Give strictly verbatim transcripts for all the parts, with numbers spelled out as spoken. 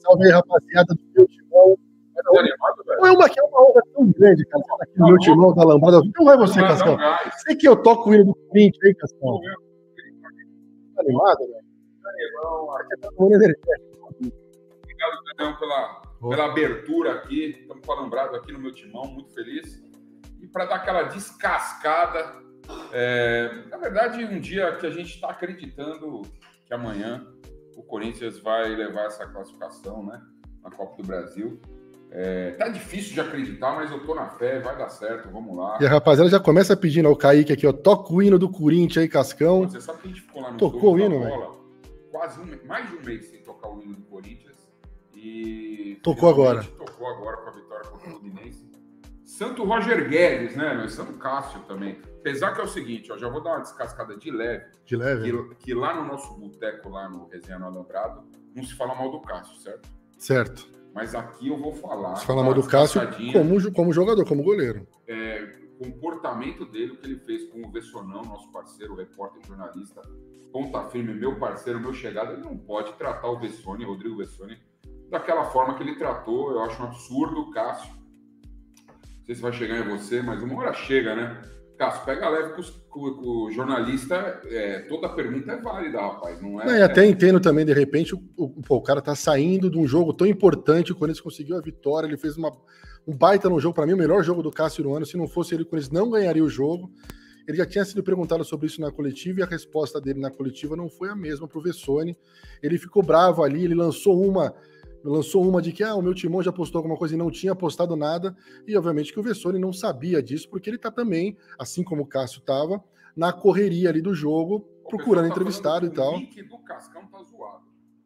salve aí, rapaziada do meu timão. Tá animado, velho? É uma, é uma honra tão grande, cara, estar aqui no meu timão da Lambrada. Não vai você, Não, Cascão. não, Sei que eu toco o hino do Corinthians, hein, Cascão? Tá animado, velho? Você tá tomando energético. Obrigado, Daniel, pela, pela abertura aqui. Estamos com a Lambrada aqui no meu timão, muito feliz. E para dar aquela descascada, é, na verdade, um dia que a gente está acreditando que amanhã o Corinthians vai levar essa classificação, né, na Copa do Brasil. É, tá difícil de acreditar, mas eu tô na fé, vai dar certo, vamos lá. E a rapaziada já começa pedindo ao Kaique aqui, ó, toca o hino do Corinthians aí, Cascão. Você sabe que a gente ficou lá no Tocou o jogo hino, da bola, quase um, mais de um mês sem tocar o hino do Corinthians. E tocou agora. Tocou agora com a vitória contra o Fluminense. Santo Roger Guedes, né, meu? Santo Cássio também. Apesar que é o seguinte, ó, já vou dar uma descascada de leve. De leve? Que, que lá no nosso boteco, lá no Resenha no Alambrado, não se fala mal do Cássio, certo? Certo. Mas aqui eu vou falar... Se fala mal do Cássio como, como jogador, como goleiro. É, o comportamento dele, o que ele fez com o Vessonão, nosso parceiro, repórter, jornalista, ponta firme, meu parceiro, meu chegado, ele não pode tratar o Vessone, Rodrigo Vessone, daquela forma que ele tratou. Eu acho um absurdo o Cássio. Não sei se vai chegar em você, mas uma hora chega, né? Cássio, pega leve com, os, com, com o jornalista, é, toda pergunta é válida, rapaz, não é? Não, e até entendo também, de repente, o, o, pô, o cara tá saindo de um jogo tão importante, o Corinthians conseguiu a vitória, ele fez uma, um baita no jogo, para mim o melhor jogo do Cássio no ano, se não fosse ele, o Corinthians não ganharia o jogo. Ele já tinha sido perguntado sobre isso na coletiva e a resposta dele na coletiva não foi a mesma pro Vessone. Ele ficou bravo ali, ele lançou uma... lançou uma de que ah, o meu timão já postou alguma coisa e não tinha postado nada, e obviamente que o Vessone não sabia disso, porque ele tá também, assim como o Cássio tava, na correria ali do jogo, o procurando tá entrevistado e tal. O link do Cascão tá zoado.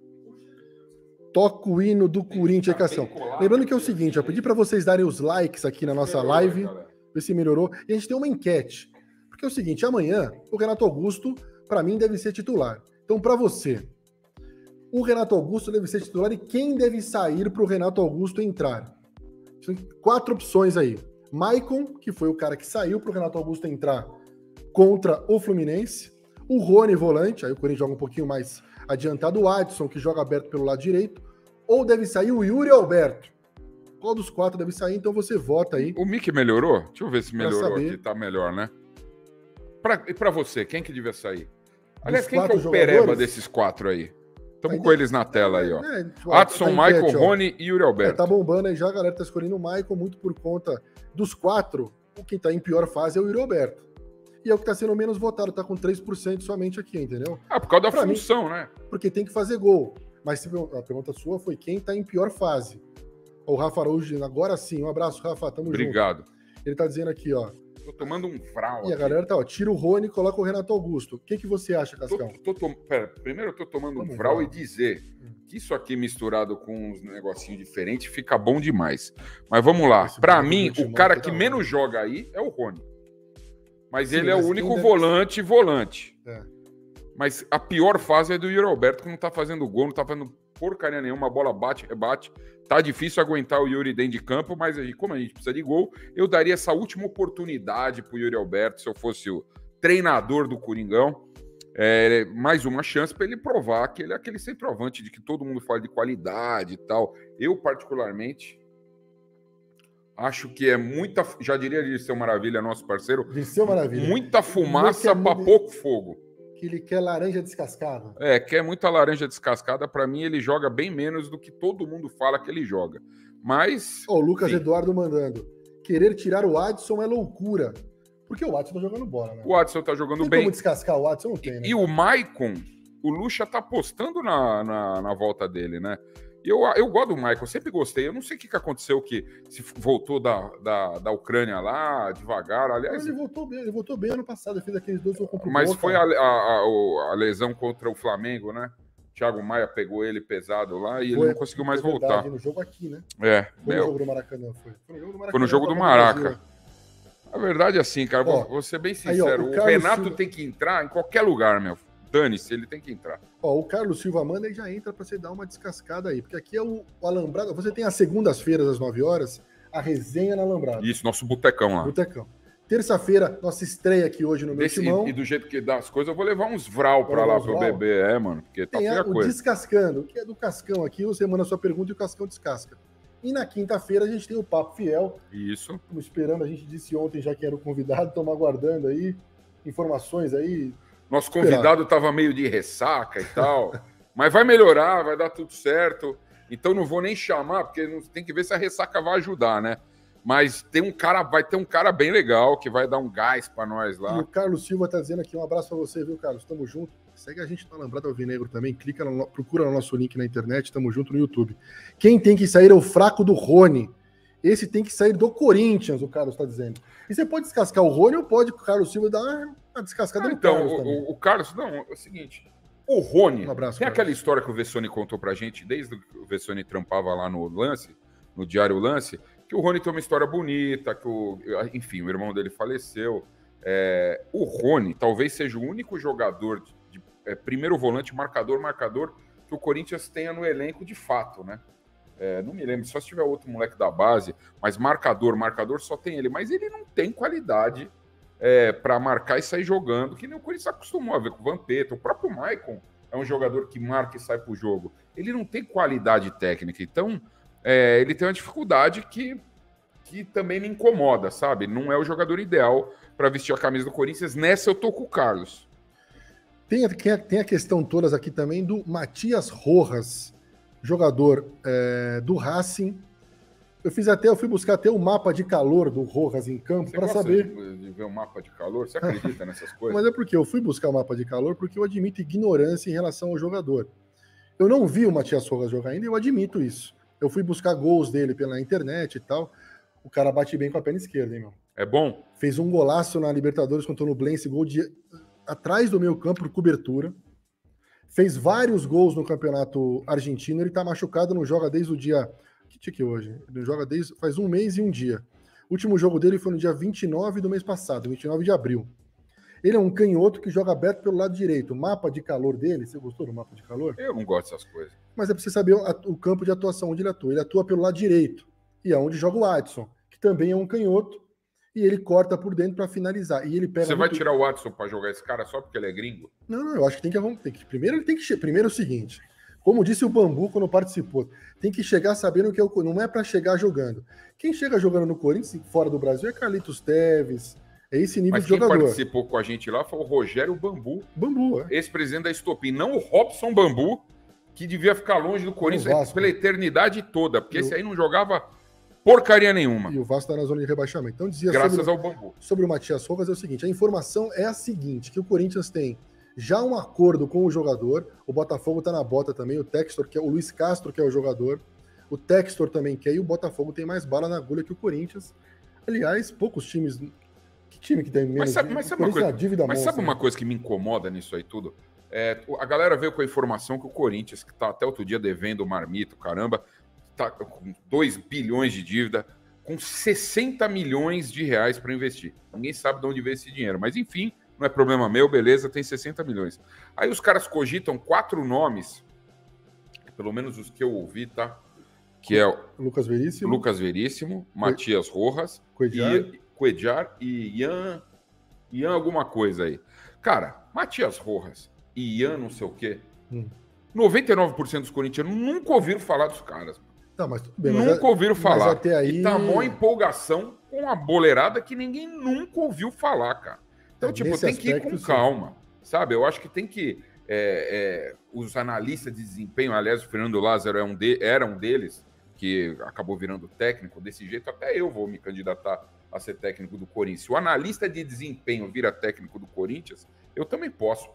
Toca o hino do Corinthians, Cascão. Lembrando que é o seguinte, eu pedi para vocês darem os likes aqui na nossa live, ver se melhorou, e a gente tem uma enquete, porque é o seguinte, amanhã o Renato Augusto, para mim, deve ser titular. Então, para você, o Renato Augusto deve ser titular e quem deve sair para o Renato Augusto entrar? Tem quatro opções aí. Maicon, que foi o cara que saiu para o Renato Augusto entrar contra o Fluminense. O Rony, volante, aí o Corinthians joga um pouquinho mais adiantado. O Adson, que joga aberto pelo lado direito. Ou deve sair o Yuri Alberto. Qual dos quatro deve sair? Então você vota aí. O Mick melhorou? Deixa eu ver se melhorou aqui, tá melhor, né? Pra, e para você, quem que devia sair? Aliás, quem que é o jogadores? Pereba desses quatro aí? Estamos com eles na tela aí, ó. É, Adson, tá Michael, enquete, Rony e Yuri Alberto. É, tá bombando aí já, a galera tá escolhendo o Michael muito por conta dos quatro. O que tá em pior fase é o Yuri Alberto. E é o que tá sendo menos votado, tá com três por cento somente aqui, entendeu? Ah, por causa da pra função, mim, né? Porque tem que fazer gol. Mas a pergunta sua foi quem tá em pior fase. O Rafa Araújo, agora sim. Um abraço, Rafa, tamo Obrigado. junto. Ele tá dizendo aqui, ó. Tô tomando um vral. E a galera tá, ó, tira o Rony e coloca o Renato Augusto. O que, que você acha, Cascão? Tô, tô, tô, pera, primeiro eu tô tomando Vamos um vral ver. e dizer que isso aqui misturado com uns negocinhos diferentes fica bom demais. Mas vamos lá. Para mim, o cara que menos joga aí é o Rony. Mas Sim, ele é mas o único volante ser... volante. É. Mas a pior fase é do Yuri Alberto, que não tá fazendo gol, não tá fazendo porcaria nenhuma, a bola bate, rebate. Tá difícil aguentar o Yuri dentro de campo, mas como a gente precisa de gol, eu daria essa última oportunidade pro Yuri Alberto, se eu fosse o treinador do Coringão. É, mais uma chance para ele provar que ele é aquele centroavante de que todo mundo fala de qualidade e tal. Eu, particularmente, acho que é muita... Já diria Dirceu Maravilha, nosso parceiro. Dirceu Maravilha. Muita fumaça para pouco fogo. Que ele quer laranja descascada. É, quer muita laranja descascada. Para mim, ele joga bem menos do que todo mundo fala que ele joga. Mas... Ó, o Lucas sim. Eduardo mandando. Querer tirar o Adson é loucura. Porque o Adson tá jogando bola, né? O Adson tá jogando tem bem. Como descascar o Adson? Não tem, né? E, e o Maicon, o Lucha tá apostando na, na, na volta dele, né? E eu, eu gosto do Maicon, sempre gostei. Eu não sei o que, que aconteceu, que se voltou da, da, da Ucrânia lá, devagar. Aliás, ele voltou bem, ele voltou bem ano passado, ele fez aqueles dois contra o Mas Boca. foi a, a, a lesão contra o Flamengo, né? Thiago Maia pegou ele pesado lá e foi, ele não conseguiu mais verdade, voltar. No jogo aqui, né? É. Foi no jogo do Maracanã, foi. Foi no jogo do Maracanã. Foi no jogo do Maraca. A verdade é assim, cara, ó, vou ser bem sincero, aí, ó, o, o Renato Silva... tem que entrar em qualquer lugar, meu. Dane-se, ele tem que entrar. Ó, o Carlos Silva manda e já entra para você dar uma descascada aí, porque aqui é o, o Alambrado. Você tem às segundas-feiras, às nove horas, a resenha na Alambrado. Isso, nosso botecão lá. Botecão. Terça-feira, nossa estreia aqui hoje no meu Desse, timão. E do jeito que dá as coisas, eu vou levar uns Vral pra lá pro bebê, é, mano. Porque tá Tem a, o coisa. Descascando, que é do Cascão aqui, você manda a sua pergunta e o Cascão descasca. E na quinta-feira a gente tem o Papo Fiel. Isso. Estamos esperando, a gente disse ontem já que era o convidado, estamos aguardando aí informações aí. Nosso convidado estava meio de ressaca e tal, mas vai melhorar, vai dar tudo certo. Então não vou nem chamar, porque não, tem que ver se a ressaca vai ajudar, né? Mas tem um cara, vai ter um cara bem legal que vai dar um gás para nós lá. E o Carlos Silva tá dizendo aqui, um abraço para você, viu, Carlos? Tamo junto. Segue a gente no Alambrado Alvinegro também, clica no, procura no nosso link na internet, tamo junto no YouTube. Quem tem que sair é o fraco do Rony. Esse tem que sair do Corinthians, o Carlos tá dizendo. E você pode descascar o Rony ou pode o Carlos Silva dar uma descascada ah, no então, Carlos o, também. o, o Carlos, não, é o seguinte, o Rony, um abraço, tem Carlos. aquela história que o Vessone contou pra gente, desde que o Vessone trampava lá no Lance, no Diário Lance, que o Rony tem uma história bonita, que o, enfim, o irmão dele faleceu. É, o Rony talvez seja o único jogador de, de é, primeiro volante, marcador, marcador, que o Corinthians tenha no elenco de fato, né? É, não me lembro, só se tiver outro moleque da base, mas marcador, marcador só tem ele. Mas ele não tem qualidade é, para marcar e sair jogando, que nem o Corinthians acostumou a ver com o Vampeta. O próprio Maicon é um jogador que marca e sai pro jogo. Ele não tem qualidade técnica, então é, ele tem uma dificuldade que, que também me incomoda, sabe? Não é o jogador ideal para vestir a camisa do Corinthians. Nessa eu tô com o Carlos. Tem, tem a questão todas aqui também do Matias Rojas, jogador é, do Racing. Eu fiz até, eu fui buscar até o mapa de calor do Rojas em campo para saber. De, de ver o mapa de calor? Você acredita nessas coisas? Mas é porque eu fui buscar o mapa de calor porque eu admito ignorância em relação ao jogador. Eu não vi o Matias Rojas jogar ainda, eu admito isso. Eu fui buscar gols dele pela internet e tal. O cara bate bem com a perna esquerda, hein, meu? É bom? Fez um golaço na Libertadores contra o Nublense, gol de atrás do meio campo por cobertura. Fez vários gols no campeonato argentino. Ele tá machucado, não joga desde o dia... Que dia que é hoje? Ele joga desde... faz um mês e um dia. O último jogo dele foi no dia vinte e nove do mês passado, vinte e nove de abril. Ele é um canhoto que joga aberto pelo lado direito. O mapa de calor dele, você gostou do mapa de calor? Eu não gosto dessas coisas. Mas é pra você saber o campo de atuação onde ele atua. Ele atua pelo lado direito. E é onde joga o Adson, que também é um canhoto. E ele corta por dentro para finalizar. E ele pega. Você muito... vai tirar o Adson para jogar esse cara só porque ele é gringo? Não, não, eu acho que tem que, tem que primeiro ele tem que primeiro é o seguinte, como disse o Bambu quando participou, tem que chegar sabendo que é o... não é para chegar jogando. Quem chega jogando no Corinthians fora do Brasil é Carlitos Teves, é esse nível Mas de jogador. Mas quem participou com a gente lá foi o Rogério Bambu, Bambu, é. ex-presidente da Estopim, não o Robson Bambu, que devia ficar longe do Corinthians pela eternidade toda, porque eu... esse aí não jogava porcaria nenhuma. E o Vasco está na zona de rebaixamento. Então dizia Graças sobre, ao Bambu. Sobre o Matias Rojas é o seguinte, a informação é a seguinte, que o Corinthians tem já um acordo com o jogador, o Botafogo está na bota também, o Textor, que é o Luiz Castro, que é o jogador, o Textor também quer, e o Botafogo tem mais bala na agulha que o Corinthians. Aliás, poucos times... Que time que tem menos... Mas sabe, mas sabe, uma, coisa, dívida mas monstra, sabe uma coisa que me incomoda nisso aí tudo? É, a galera veio com a informação que o Corinthians, que está até outro dia devendo o marmito, caramba, está com dois bilhões de dívida, com sessenta milhões de reais para investir. Ninguém sabe de onde veio esse dinheiro, mas enfim, não é problema meu, beleza, tem sessenta milhões. Aí os caras cogitam quatro nomes, pelo menos os que eu ouvi, tá? Que é o Lucas Veríssimo, Lucas Veríssimo, Matias Rojas, Cuellar e Ian, Ian alguma coisa aí. Cara, Matias Rojas e Ian não sei o quê, hum. noventa e nove por cento dos corintianos nunca ouviram falar dos caras. Tá, mas tudo bem, nunca mas, ouviram falar. Mas até aí... E tá mó empolgação com uma boleirada que ninguém nunca ouviu falar, cara. Então, é, tipo, tem que ir com sim. calma, sabe? Eu acho que tem que... É, é, os analistas de desempenho, aliás, o Fernando Lázaro é um de, era um deles, que acabou virando técnico desse jeito, até eu vou me candidatar a ser técnico do Corinthians. Se o analista de desempenho vira técnico do Corinthians, eu também posso.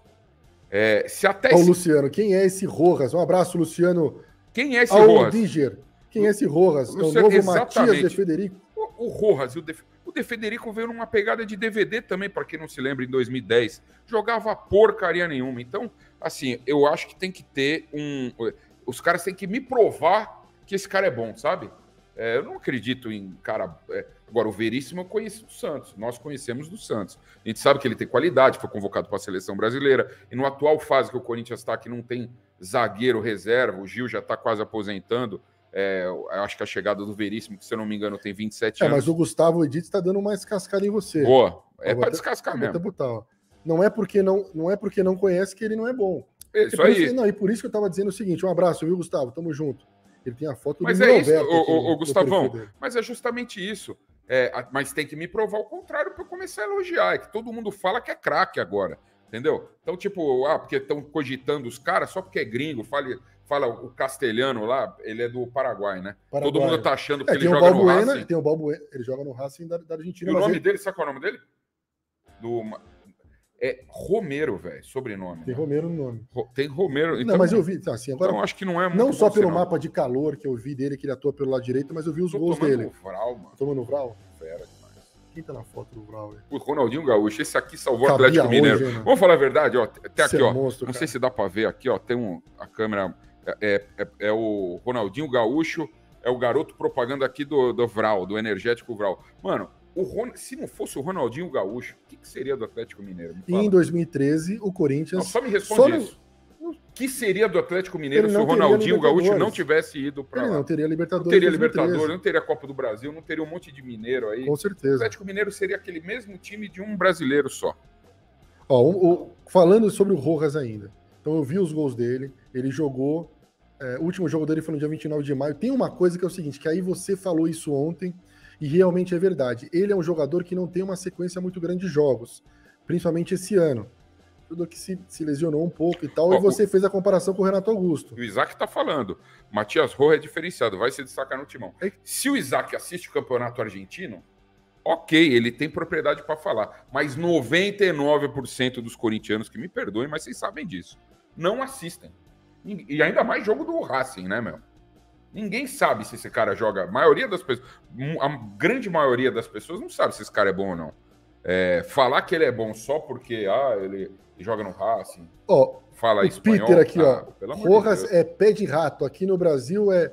É, se até Ô, esse... Luciano, quem é esse Rojas? Um abraço, Luciano. Quem é esse Rojas? Diger. Quem é esse Rojas? Luciano, é o novo exatamente. Matias de Federico. O, o Rojas e o de, o de Federico veio numa pegada de D V D também, para quem não se lembra, em dois mil e dez. Jogava porcaria nenhuma. Então, assim, eu acho que tem que ter um... Os caras têm que me provar que esse cara é bom, sabe? É, eu não acredito em cara... É... Agora, o Veríssimo eu conheço do Santos. Nós conhecemos do Santos. A gente sabe que ele tem qualidade, foi convocado para a seleção brasileira. E no atual fase que o Corinthians está, que não tem zagueiro reserva, o Gil já está quase aposentando, É, eu acho que a chegada do Veríssimo, que se eu não me engano tem vinte e sete é, anos. Mas o Gustavo Edith está dando mais cascada em você. Boa, é para até, descascar mesmo. Botar, ó. Não é porque não, não é porque não conhece que ele não é bom. Isso é aí. Isso, não, e por isso que eu tava dizendo o seguinte, um abraço, viu, Gustavo? Tamo junto. Ele tem a foto mas do é isso, Roberto o, o, o Gustavão, dele. Mas é justamente isso. É, mas tem que me provar o contrário para eu começar a elogiar. É que todo mundo fala que é craque agora, entendeu? Então, tipo, ah, porque estão cogitando os caras só porque é gringo, fala, fala o castelhano lá, ele é do Paraguai, né? Paraguai. Todo mundo tá achando que é, ele joga Balbuena, no Racing. Tem o Balbuena, ele joga no Racing da, da Argentina. E o nome ele... dele, sabe qual é o nome dele? Do... É Romero, velho, sobrenome. Tem né? Romero no nome. Tem Romero. Então, não, mas eu vi, assim, agora. Então acho que não é muito Não só pelo sinal. mapa de calor que eu vi dele, que ele atua pelo lado direito, mas eu vi os Tô gols tomando dele. Vral, mano. Tomando o Vral? Fera demais. Quem tá na foto do Vral? Véio? O Ronaldinho Gaúcho. Esse aqui salvou o Cabia Atlético hoje, Mineiro. hein, Vamos falar a verdade, ó. Até aqui, Você ó. É monstro, não cara. sei se dá pra ver aqui, ó. Tem um. A câmera. É, é, é o Ronaldinho Gaúcho. É o garoto propaganda aqui do, do Vral, do energético Vral. Mano. O Ron... Se não fosse o Ronaldinho Gaúcho, o que, que seria do Atlético Mineiro? E em dois mil e treze, o Corinthians... Não, só me responde só isso. O no... que seria do Atlético Mineiro se o teria Ronaldinho Gaúcho não tivesse ido para lá? Ele não teria Libertadores. Não teria Libertadores, não teria Copa do Brasil, não teria um monte de mineiro aí. Com certeza. O Atlético Mineiro seria aquele mesmo time de um brasileiro só. Ó, o, o, falando sobre o Rojas ainda. Então eu vi os gols dele, ele jogou... É, o último jogo dele foi no dia vinte e nove de maio. Tem uma coisa que é o seguinte, que aí você falou isso ontem... E realmente é verdade. Ele é um jogador que não tem uma sequência muito grande de jogos, principalmente esse ano. Tudo que se, se lesionou um pouco e tal, Ó, e você o... fez a comparação com o Renato Augusto. O Isaac tá falando. Matias Rojas é diferenciado, vai se destacar no timão. É... Se o Isaac assiste o campeonato argentino, ok, ele tem propriedade para falar. Mas noventa e nove por cento dos corintianos, que me perdoem, mas vocês sabem disso, não assistem. E ainda mais jogo do Racing, né, meu? Ninguém sabe se esse cara joga. A maioria das pessoas, a grande maioria das pessoas não sabe se esse cara é bom ou não. É, falar que ele é bom só porque ah, ele joga no Racing. Ó, fala o espanhol. Peter aqui, ah, ó. Rojas de é pé de rato. Aqui no Brasil é.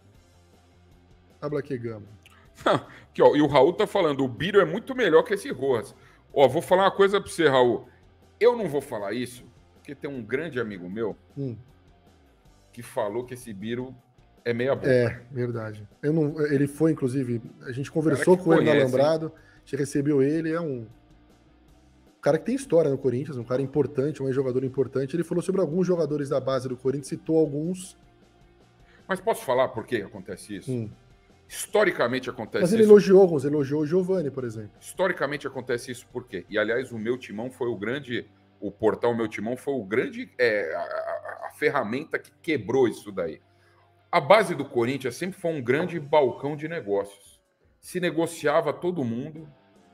Habla que gama. Aqui, ó, e o Raul tá falando: o Biro é muito melhor que esse Rojas. Ó, vou falar uma coisa pra você, Raul. Eu não vou falar isso, porque tem um grande amigo meu hum. que falou que esse Biro. É meia boca. É, verdade. Eu não, ele foi, inclusive, a gente conversou com conhece, ele no Alambrado, hein? A gente recebeu ele, é um cara que tem história no Corinthians, um cara importante, um jogador importante. Ele falou sobre alguns jogadores da base do Corinthians, citou alguns. Mas posso falar por que acontece isso? Hum. Historicamente acontece isso. Mas ele isso. elogiou alguns, elogiou o Giovani, por exemplo. Historicamente acontece isso por quê? E, aliás, o Meu Timão foi o grande... O portal Meu Timão foi o grande... É, a, a, a ferramenta que quebrou isso daí. A base do Corinthians sempre foi um grande balcão de negócios. Se negociava todo mundo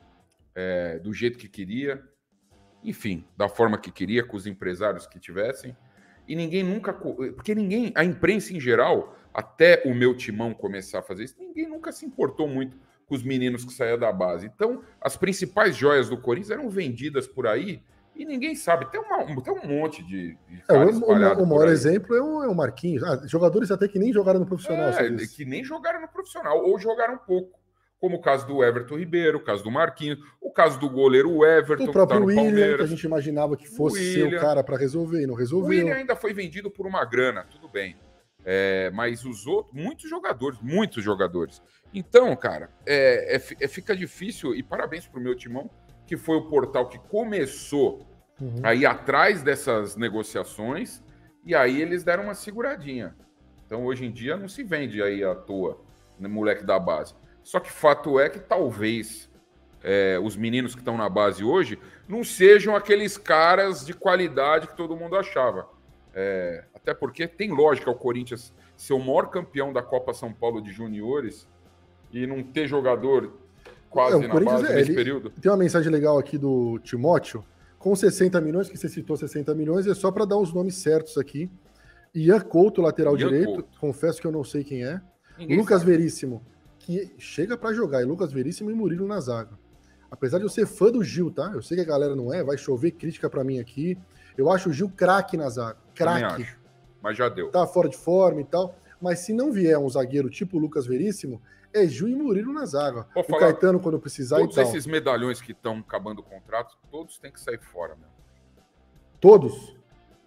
é, do jeito que queria, enfim, da forma que queria, com os empresários que tivessem. E ninguém nunca... Porque ninguém, a imprensa em geral, até o Meu Timão começar a fazer isso, ninguém nunca se importou muito com os meninos que saíam da base. Então, as principais joias do Corinthians eram vendidas por aí. E ninguém sabe, tem, uma, tem um monte de, de cara é, o, o, o maior exemplo é o, é o Marquinhos. Ah, jogadores até que nem jogaram no profissional. É, que nem jogaram no profissional, ou jogaram pouco. Como o caso do Everton Ribeiro, o caso do Marquinhos, o caso do goleiro Everton, o próprio que tá no William, Palmeiras. Que a gente imaginava que fosse o ser o cara para resolver e não resolveu. O William ainda foi vendido por uma grana, tudo bem. É, mas os outros, muitos jogadores, muitos jogadores. Então, cara, é, é, é, fica difícil, e parabéns pro Meu Timão, que foi o portal que começou uhum. a ir atrás dessas negociações, e aí eles deram uma seguradinha. Então, hoje em dia, não se vende aí à toa, né, moleque da base. Só que fato é que talvez é, os meninos que estão na base hoje não sejam aqueles caras de qualidade que todo mundo achava. É, até porque tem lógica o Corinthians ser o maior campeão da Copa São Paulo de juniores e não ter jogador quase é, na base é, nesse período. Tem uma mensagem legal aqui do Timóteo, com sessenta milhões, que você citou sessenta milhões, é só para dar os nomes certos aqui. Ian Couto, lateral Ian direito, Couto. Confesso que eu não sei quem é. Ninguém Lucas sabe. Veríssimo, que chega para jogar, e Lucas Veríssimo e Murilo na zaga. Apesar de eu ser fã do Gil, tá? Eu sei que a galera não é, vai chover crítica para mim aqui. Eu acho o Gil craque na zaga. Craque. Mas já deu. Tá fora de forma e tal. Mas se não vier um zagueiro tipo o Lucas Veríssimo, é Gil e Murilo na zaga. Vou o falar, Caetano quando precisar todos e tal. Todos esses medalhões que estão acabando o contrato, todos têm que sair fora, meu. Todos?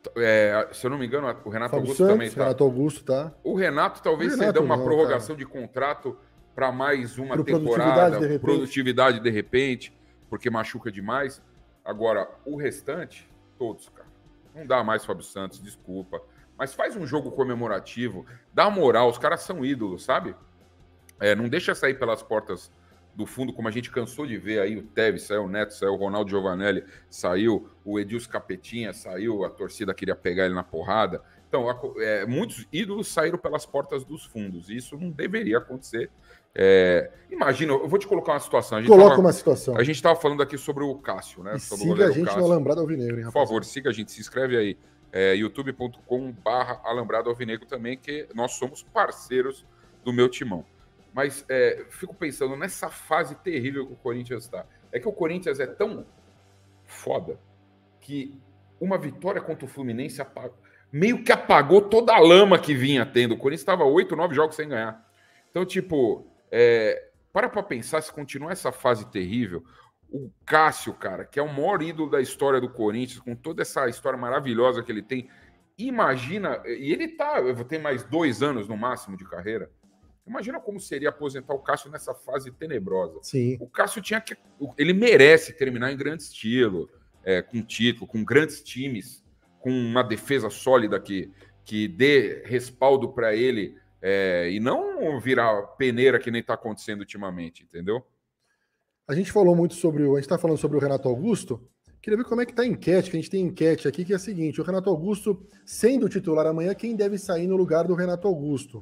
É, se eu não me engano, o Renato Fábio Augusto Santos, também tá. Renato Augusto tá. O Renato talvez o Renato você dê uma não, prorrogação cara. de contrato para mais uma Pro temporada, produtividade de, produtividade de repente, porque machuca demais. Agora, o restante, todos, cara. Não dá mais Fábio Santos, desculpa. Mas faz um jogo comemorativo, dá moral, os caras são ídolos, sabe? É, não deixa sair pelas portas do fundo, como a gente cansou de ver aí, o Tevez saiu, o Neto saiu, o Ronaldo Giovanelli saiu, o Edilson Capetinha saiu, a torcida queria pegar ele na porrada. Então, é, muitos ídolos saíram pelas portas dos fundos, e isso não deveria acontecer. É, imagina, eu vou te colocar uma situação. A gente Coloca tava, uma situação. A gente estava falando aqui sobre o Cássio, né? E sobre siga o goleiro a gente Cássio. no Alambrado Alvinegro, hein, Por favor, siga a gente, se inscreve aí. É, youtube ponto com barra Alambrado Alvinegro também, que nós somos parceiros do Meu Timão. Mas é, fico pensando nessa fase terrível que o Corinthians está. É que o Corinthians é tão foda que uma vitória contra o Fluminense apagou, meio que apagou toda a lama que vinha tendo. O Corinthians estava oito, nove jogos sem ganhar. Então, tipo, é, para pra pensar, se continuar essa fase terrível, o Cássio, cara, que é o maior ídolo da história do Corinthians, com toda essa história maravilhosa que ele tem, imagina, e ele tá, tem mais dois anos no máximo de carreira, imagina como seria aposentar o Cássio nessa fase tenebrosa. Sim. O Cássio tinha que, ele merece terminar em grande estilo, é, com título, com grandes times, com uma defesa sólida que, que dê respaldo para ele, é, e não virar peneira que nem está acontecendo ultimamente, entendeu? A gente falou muito sobre o. A gente está falando sobre o Renato Augusto. Queria ver como é que tá a enquete, que a gente tem enquete aqui, que é a seguinte: o Renato Augusto, sendo titular amanhã, quem deve sair no lugar do Renato Augusto?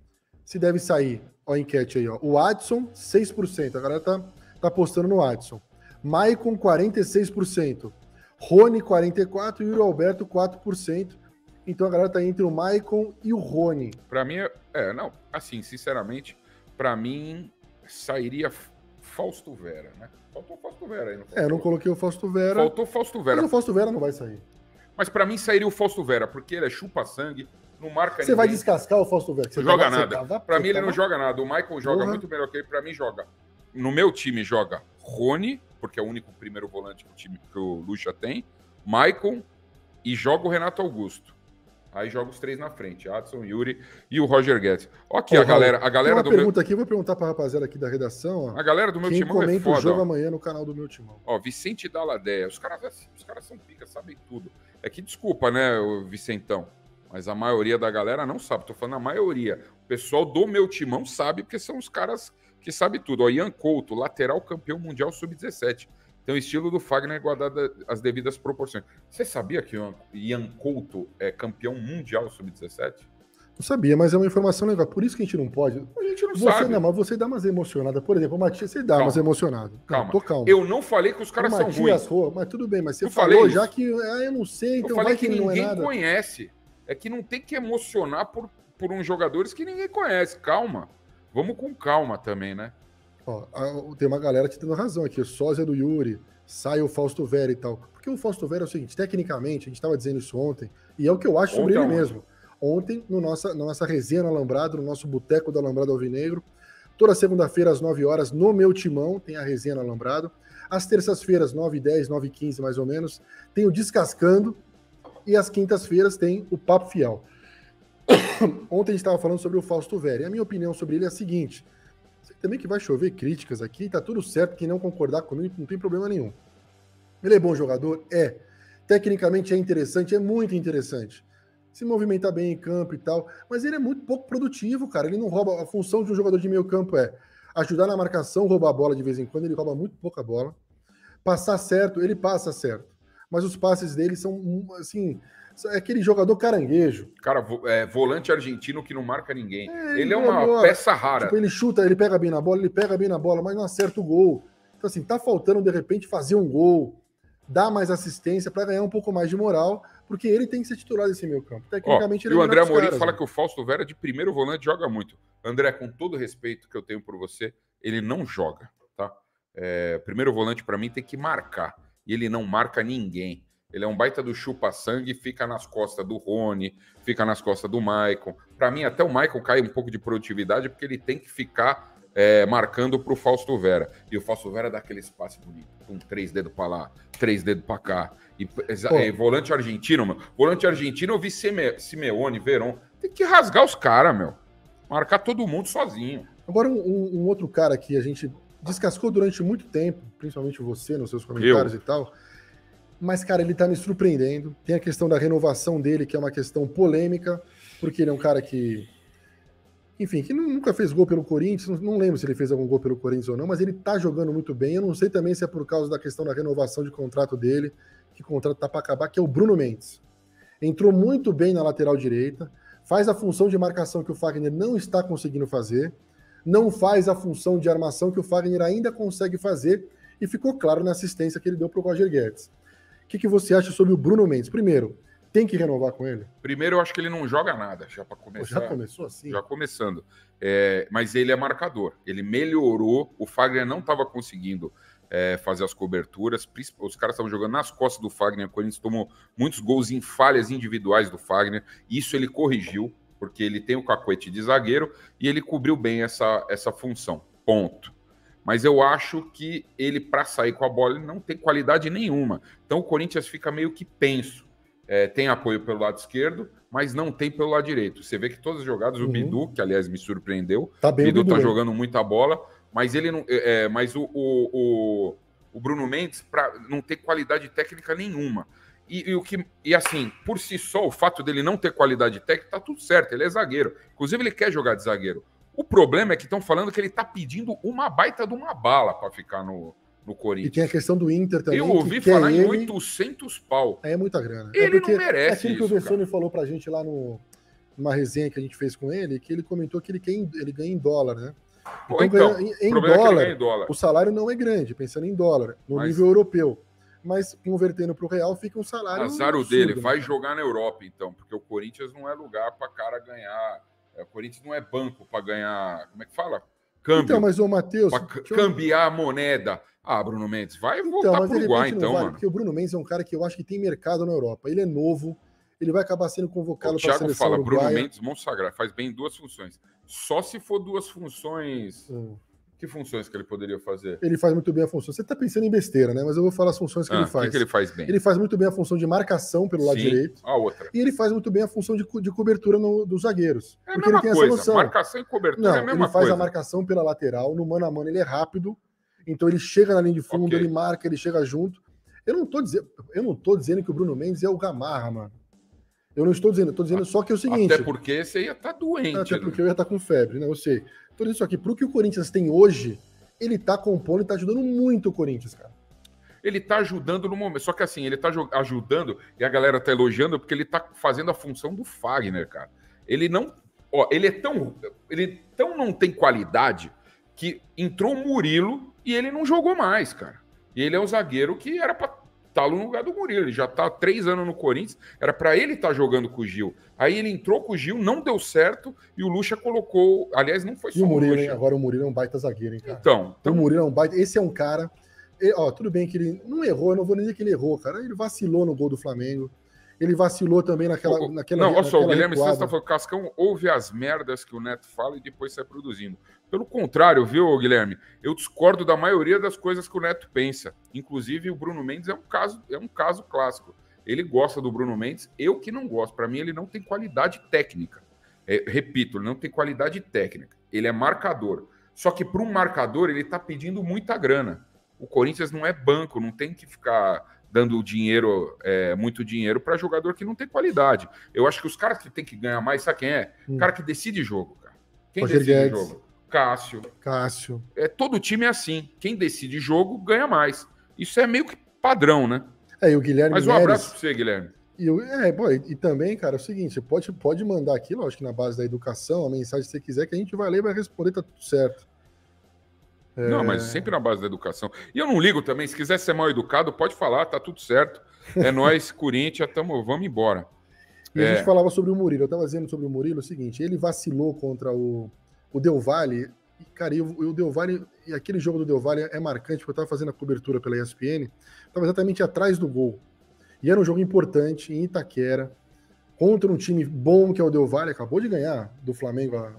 Se deve sair, ó, a enquete aí, ó. O Adson, seis por cento. A galera tá, tá apostando no Adson. Maicon, quarenta e seis por cento. Rony, quarenta e quatro por cento. E o Yuri Alberto, quatro por cento. Então a galera tá entre o Maicon e o Rony. Para mim, é, não, assim, sinceramente, para mim, sairia Fausto Vera, né? Faltou Fausto Vera aí. Não faltou? É, eu não coloquei o Fausto Vera. Faltou Fausto Vera. Mas o Fausto Vera não vai sair. Mas para mim sairia o Fausto Vera, porque ele é chupa-sangue, não marca Você ninguém. vai descascar o Fausto Vera? Não joga tava, nada. Tava, para mim ele tava... não joga nada. O Michael joga Porra. muito melhor que ele. Para mim joga. No meu time joga Rony, porque é o único primeiro volante que o, time, que o Lucha tem. Michael e joga o Renato Augusto. Aí joga os três na frente, Adson, Yuri e o Roger Guedes. Ó aqui, Ô, a galera, a galera tem uma do pergunta meu... aqui, eu vou perguntar pra rapaziada aqui da redação. Ó, a galera do meu quem timão é comenta foda. o jogo Ó. amanhã no canal do meu timão. Ó, Vicente Daladeia. Os caras, os caras são pica, sabem tudo. É que desculpa, né, o Vicentão, mas a maioria da galera não sabe. Tô falando a maioria. O pessoal do meu timão sabe, porque são os caras que sabem tudo. Ó, Ian Couto, lateral campeão mundial sub dezessete. Tem o estilo do Fagner guardado as devidas proporções. Você sabia que o Ian Couto é campeão mundial sub dezessete? Não sabia, mas é uma informação legal. Por isso que a gente não pode. A gente não você, sabe. Não, mas você dá umas emocionadas. Por exemplo, o Matias, você dá Calma. umas emocionadas. Calma. Não, tô calmo. Eu não falei que os caras o são Matias ruins. Rô, mas tudo bem, mas você Eu falou falei já isso. que ah, eu não sei, então eu falei vai que, que não é ninguém nada. conhece. É que não tem que emocionar por, por uns jogadores que ninguém conhece. Calma. Vamos com calma também, né? Ó, tem uma galera te dando razão aqui. O sósia do Yuri, sai o Fausto Vera e tal. Porque o Fausto Vera é o seguinte, tecnicamente, a gente estava dizendo isso ontem, e é o que eu acho sobre Ontem ele aonde? mesmo. Ontem, no nossa, na nossa resenha no Alambrado, no nosso boteco do Alambrado Alvinegro, toda segunda-feira às nove horas, no meu timão, tem a resenha no Alambrado. Às terças-feiras, nove e dez, nove e quinze mais ou menos, tem o Descascando, e às quintas-feiras tem o Papo Fiel. Ontem a gente estava falando sobre o Fausto Vera, e a minha opinião sobre ele é a seguinte, sei também que vai chover críticas aqui, tá tudo certo, quem não concordar comigo não tem problema nenhum. Ele é bom jogador? É. Tecnicamente é interessante, é muito interessante. Se movimentar bem em campo e tal, mas ele é muito pouco produtivo, cara. Ele não rouba. A função de um jogador de meio campo é ajudar na marcação, roubar a bola de vez em quando, ele rouba muito pouca bola. Passar certo, ele passa certo. Mas os passes dele são, assim, é aquele jogador caranguejo. Cara, vo- é, volante argentino que não marca ninguém. É, ele é boa, uma boa. peça rara. Tipo, ele chuta, ele pega bem na bola, ele pega bem na bola, mas não acerta o gol. Então, assim, tá faltando, de repente, fazer um gol, dar mais assistência para ganhar um pouco mais de moral, porque ele tem que ser titular desse meio campo. Ó, Tecnicamente, e ele é o melhor André que os Amorim caras, fala né? que o Fausto Vera de primeiro volante joga muito. André, com todo o respeito que eu tenho por você, ele não joga, tá? É, primeiro volante, para mim, tem que marcar. E ele não marca ninguém. Ele é um baita do chupa-sangue, fica nas costas do Rony, fica nas costas do Maicon. Para mim, até o Maicon cai um pouco de produtividade, porque ele tem que ficar é, marcando para o Fausto Vera. E o Fausto Vera dá aquele espaço bonito, com três dedos para lá, três dedos para cá. E, e volante argentino, meu. Volante argentino, eu vi Sime, Simeone, Verón. Tem que rasgar os caras, meu. Marcar todo mundo sozinho. Agora, um, um outro cara que a gente descascou durante muito tempo, principalmente você nos seus comentários eu. e tal. Mas, cara, ele tá me surpreendendo. Tem a questão da renovação dele, que é uma questão polêmica, porque ele é um cara que... Enfim, que nunca fez gol pelo Corinthians, não lembro se ele fez algum gol pelo Corinthians ou não, mas ele tá jogando muito bem. Eu não sei também se é por causa da questão da renovação de contrato dele, que o contrato tá para acabar, que é o Bruno Mendes. Entrou muito bem na lateral direita, faz a função de marcação que o Fagner não está conseguindo fazer, não faz a função de armação que o Fagner ainda consegue fazer, e ficou claro na assistência que ele deu pro Roger Guedes. O que, que você acha sobre o Bruno Mendes? Primeiro, tem que renovar com ele? Primeiro, eu acho que ele não joga nada, já para começar. Já começou assim? Já começando. É, mas ele é marcador. Ele melhorou. O Fagner não estava conseguindo é, fazer as coberturas. Os caras estavam jogando nas costas do Fagner. O Corinthians tomou muitos gols em falhas individuais do Fagner. Isso ele corrigiu, porque ele tem o cacuete de zagueiro e ele cobriu bem essa, essa função. Ponto. Mas eu acho que ele, para sair com a bola, ele não tem qualidade nenhuma. Então o Corinthians fica meio que penso. É, tem apoio pelo lado esquerdo, mas não tem pelo lado direito. Você vê que todas as jogadas, uhum. o Bidu, que aliás me surpreendeu, tá bem, o Bidu tá bem. jogando muita bola, mas ele não. É, mas o, o, o, o Bruno Mendes pra, não tem qualidade técnica nenhuma. E, e, o que, e assim, por si só, o fato dele não ter qualidade técnica, tá tudo certo, ele é zagueiro. Inclusive, ele quer jogar de zagueiro. O problema é que estão falando que ele tá pedindo uma baita de uma bala para ficar no. No Corinthians. E tem a questão do Inter também. Eu ouvi falar em ele... oitocentos pau. É muita grana. Ele é não merece é aquilo isso, que o Vessone falou pra gente lá no, numa resenha que a gente fez com ele, que ele comentou que ele, quer em, ele ganha em dólar, né? Então, então ganha, em, em, dólar, é ganha em dólar, o salário não é grande, pensando em dólar, no Mas... nível europeu. Mas convertendo pro real, fica um salário... Azar o dele, vai jogar na Europa, então, porque o Corinthians não é lugar pra cara ganhar... O Corinthians não é banco pra ganhar... Como é que fala? Câmbio. Então, mas o Matheus... Pra cambiar a moneda... Ah, Bruno Mendes, vai voltar então, pro Uruguai, então, vale, mano. Porque o Bruno Mendes é um cara que eu acho que tem mercado na Europa. Ele é novo, ele vai acabar sendo convocado para a seleção fala, uruguaia. Bruno Mendes, Monsagrado, faz bem duas funções. Só se for duas funções... Hum. Que funções que ele poderia fazer? Ele faz muito bem a função. Você está pensando em besteira, né? Mas eu vou falar as funções que ah, ele faz. O que, que ele faz bem? Ele faz muito bem a função de marcação pelo lado Sim, direito. A outra. E ele faz muito bem a função de, de cobertura no, dos zagueiros. É a porque mesma ele tem coisa. Essa noção. Marcação e cobertura Não, é a mesma ele faz coisa. a marcação pela lateral, no mano a mano ele é rápido. Então ele chega na linha de fundo, okay. ele marca, ele chega junto. Eu não tô dizendo, eu não tô dizendo que o Bruno Mendes é o Gamarra, mano. Eu não estou dizendo, eu tô dizendo só que é o seguinte. Até porque você ia estar tá doente. Até né? porque eu ia estar tá com febre, né? Eu sei. Tô dizendo isso aqui, pro que o Corinthians tem hoje, ele tá compondo e tá ajudando muito o Corinthians, cara. Ele tá ajudando no momento. Só que assim, ele tá ajudando e a galera tá elogiando porque ele tá fazendo a função do Fagner, cara. Ele não. Ó, ele é tão. Ele tão não tem qualidade que entrou o Murilo e ele não jogou mais, cara. E ele é o zagueiro que era pra estar no lugar do Murilo. Ele já tá há três anos no Corinthians, era pra ele estar tá jogando com o Gil. Aí ele entrou com o Gil, não deu certo e o Lucha colocou. Aliás, não foi só e o Murilo, o Lucha. Hein? Agora o Murilo é um baita zagueiro, hein, cara? Então. então... O Murilo é um baita. Esse é um cara. Ele, ó, tudo bem que ele não errou, eu não vou nem dizer que ele errou, cara. Ele vacilou no gol do Flamengo. Ele vacilou também naquela. O, naquela não, olha só, o Guilherme Santos está falando, Cascão ouve as merdas que o Neto fala e depois sai produzindo. Pelo contrário, viu, Guilherme? Eu discordo da maioria das coisas que o Neto pensa. Inclusive, o Bruno Mendes é um caso, é um caso clássico. Ele gosta do Bruno Mendes, eu que não gosto. Para mim, ele não tem qualidade técnica. É, repito, ele não tem qualidade técnica. Ele é marcador. Só que para um marcador, ele está pedindo muita grana. O Corinthians não é banco, não tem que ficar dando dinheiro, é, muito dinheiro para jogador que não tem qualidade. Eu acho que os caras que tem que ganhar mais, sabe quem é? Hum. O cara que decide jogo, cara. Quem Roger decide Guedes. jogo? Cássio. Cássio. É, todo time é assim. Quem decide jogo, ganha mais. Isso é meio que padrão, né? É, e o Guilherme Mas um Neres, abraço para você, Guilherme. E, eu, é, pô, e, e também, cara, é o seguinte, você pode, pode mandar aqui, lógico que na base da educação, a mensagem que você quiser, que a gente vai ler e vai responder, tá tudo certo. É... Não, mas sempre na base da educação. E eu não ligo também, se quiser ser mal educado, pode falar, tá tudo certo. É nós, Corinthians, tamo, vamos embora. E é... a gente falava sobre o Murilo, eu tava dizendo sobre o Murilo o seguinte, ele vacilou contra o, o Del Valle, e, cara, e o, o Del Valle, e aquele jogo do Del Valle é marcante, porque eu tava fazendo a cobertura pela E S P N, tava exatamente atrás do gol. E era um jogo importante, em Itaquera, contra um time bom que é o Del Valle, acabou de ganhar do Flamengo há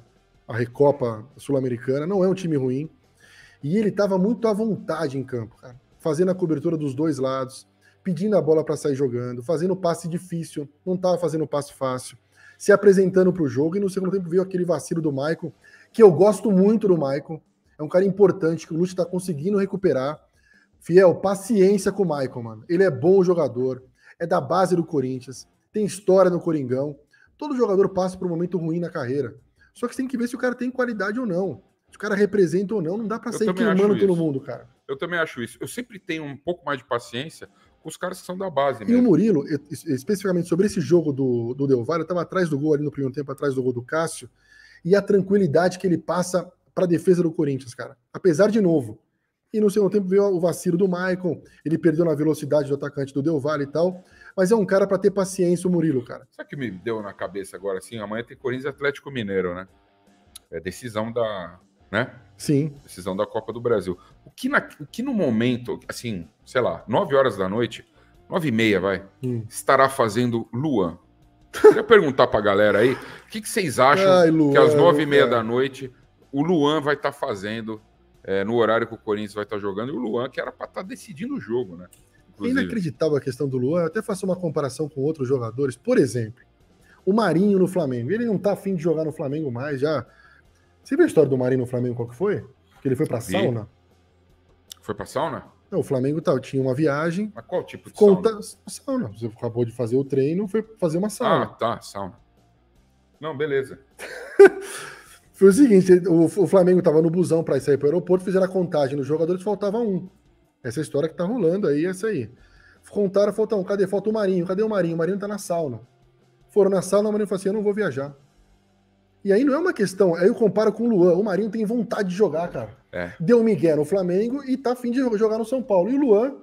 a Recopa Sul-Americana, não é um time ruim. E ele estava muito à vontade em campo, cara. Fazendo a cobertura dos dois lados, pedindo a bola para sair jogando, fazendo passe difícil, não estava fazendo passe fácil, se apresentando para o jogo, e no segundo tempo veio aquele vacilo do Maicon, que eu gosto muito do Maicon, é um cara importante, que o Lúcio está conseguindo recuperar. Fiel, paciência com o Maicon, mano. Ele é bom jogador, é da base do Corinthians, tem história no Coringão. Todo jogador passa por um momento ruim na carreira. Só que você tem que ver se o cara tem qualidade ou não. Se o cara representa ou não, não dá pra sair queimando todo mundo, cara. Eu também acho isso. Eu sempre tenho um pouco mais de paciência com os caras que são da base e mesmo. E o Murilo, especificamente sobre esse jogo do, do Del Valle, eu tava atrás do gol ali no primeiro tempo, atrás do gol do Cássio, e a tranquilidade que ele passa pra defesa do Corinthians, cara. Apesar de novo. E no segundo tempo veio o vacilo do Maicon, ele perdeu na velocidade do atacante do Del Valle e tal, mas é um cara pra ter paciência, o Murilo, cara. Sabe o que me deu na cabeça agora, assim? Amanhã tem Corinthians e Atlético Mineiro, né? É decisão da... né? Sim. Decisão da Copa do Brasil. O que, na, o que no momento, assim, sei lá, nove horas da noite, nove e meia, vai, hum. estará fazendo Luan? Queria perguntar pra galera aí, o que, que vocês acham Ai, Luan, que às nove e meia da noite o Luan vai estar tá fazendo é, no horário que o Corinthians vai estar tá jogando, e o Luan que era pra estar tá decidindo o jogo, né? Inclusive. É inacreditável a questão do Luan, eu até faço uma comparação com outros jogadores, por exemplo, o Marinho no Flamengo, ele não tá afim de jogar no Flamengo mais, já... Você viu a história do Marinho no Flamengo, qual que foi? Que ele foi pra Vi. sauna? Foi pra sauna? Não, o Flamengo tá, tinha uma viagem. Mas qual tipo de conta... sauna? Sauna. Você acabou de fazer o treino, foi fazer uma sauna. Ah, tá, sauna. Não, beleza. Foi o seguinte, o, o Flamengo tava no busão pra sair pro aeroporto, fizeram a contagem nos jogadores, faltava um. Essa história que tá rolando aí, essa aí. Contaram, falta um. Cadê? Falta o Marinho. Cadê o Marinho? O Marinho tá na sauna. Foram na sauna, o Marinho falou assim, eu não vou viajar. E aí não é uma questão, aí eu comparo com o Luan, o Marinho tem vontade de jogar, cara. É. Deu migué no Flamengo e tá afim de jogar no São Paulo. E o Luan,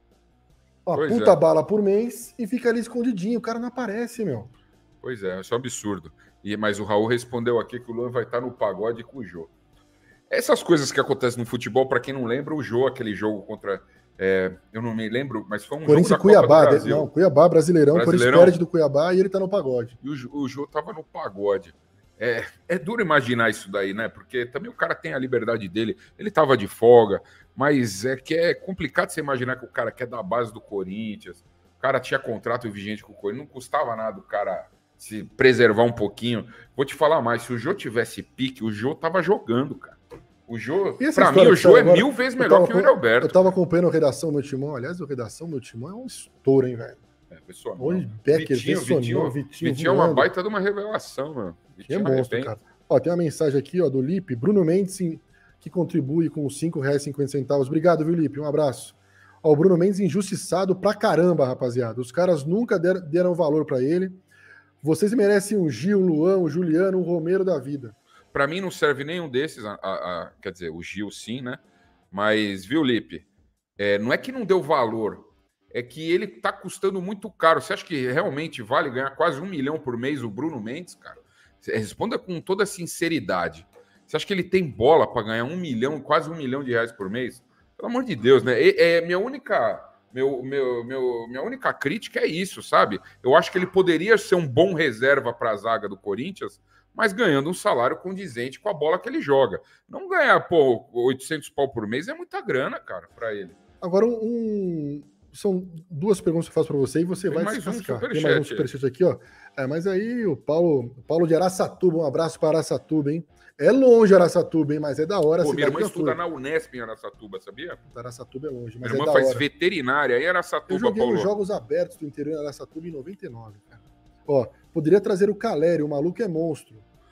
uma pois puta é. bala por mês e fica ali escondidinho, o cara não aparece, meu. Pois é, isso é um absurdo. E, mas o Raul respondeu aqui que o Luan vai estar no pagode com o Jô. Essas coisas que acontecem no futebol, para quem não lembra, o Jô, aquele jogo contra... É, eu não me lembro, mas foi um Corinthians jogo da Cuiabá, Copa do Brasil. Não, Cuiabá, Brasileirão, Brasileirão. Corinthians perde do Cuiabá e ele tá no pagode. E o, o Jô tava no pagode. É, é duro imaginar isso daí, né? Porque também o cara tem a liberdade dele. Ele tava de folga, mas é que é complicado você imaginar que o cara que é da base do Corinthians, o cara tinha contrato vigente com o Corinthians, não custava nada o cara se preservar um pouquinho. Vou te falar mais, se o Jô tivesse pique, o Jô tava jogando, cara. O Jô, pra mim, o Jô é agora, mil vezes melhor que o Yuri Alberto. Eu tava acompanhando a Redação Meu Timão. Aliás, a Redação Meu Timão é um estouro, hein, velho? É, pessoal. Hoje, Becker, Vitinho, Vitinho, Vitinho, Vitinho é uma baita de uma revelação, mano. Vitinho é monstro, cara. Ó, tem uma mensagem aqui, ó, do Lipe, Bruno Mendes, que contribui com cinco reais e cinquenta centavos. Obrigado, viu, Lipe? Um abraço. Ó, o Bruno Mendes injustiçado pra caramba, rapaziada. Os caras nunca deram, deram valor pra ele. Vocês merecem um Gil, um Luan, um Juliano, um Romero da vida. Para mim não serve nenhum desses, a, a, a, quer dizer, o Gil sim, né? Mas, viu, Lipe? É, não é que não deu valor, é que ele tá custando muito caro. Você acha que realmente vale ganhar quase um milhão por mês o Bruno Mendes, cara? Responda com toda sinceridade. Você acha que ele tem bola para ganhar um milhão, quase um milhão de reais por mês? Pelo amor de Deus, né? É, é minha única... Meu, meu, meu, minha única crítica é isso, sabe? Eu acho que ele poderia ser um bom reserva para a zaga do Corinthians, mas ganhando um salário condizente com a bola que ele joga. Não ganhar, pô, oitocentos pau por mês é muita grana, cara, para ele. Agora, um... são duas perguntas que eu faço para você e você Tem vai mais se cascar. Um Tem mais um superchat aqui, ó. É, mas aí o Paulo, o Paulo de Araçatuba, um abraço para Araçatuba, hein? É longe Araçatuba, hein? Mas é da hora. Pô, minha irmã estuda na Unesp em Araçatuba, sabia? Araçatuba é longe, mas minha é irmã da faz hora. veterinária em Araçatuba, Eu joguei Paulo. Nos Jogos Abertos do interior de Araçatuba em noventa e nove, cara. Ó, poderia trazer o Caleri, o maluco é monstro.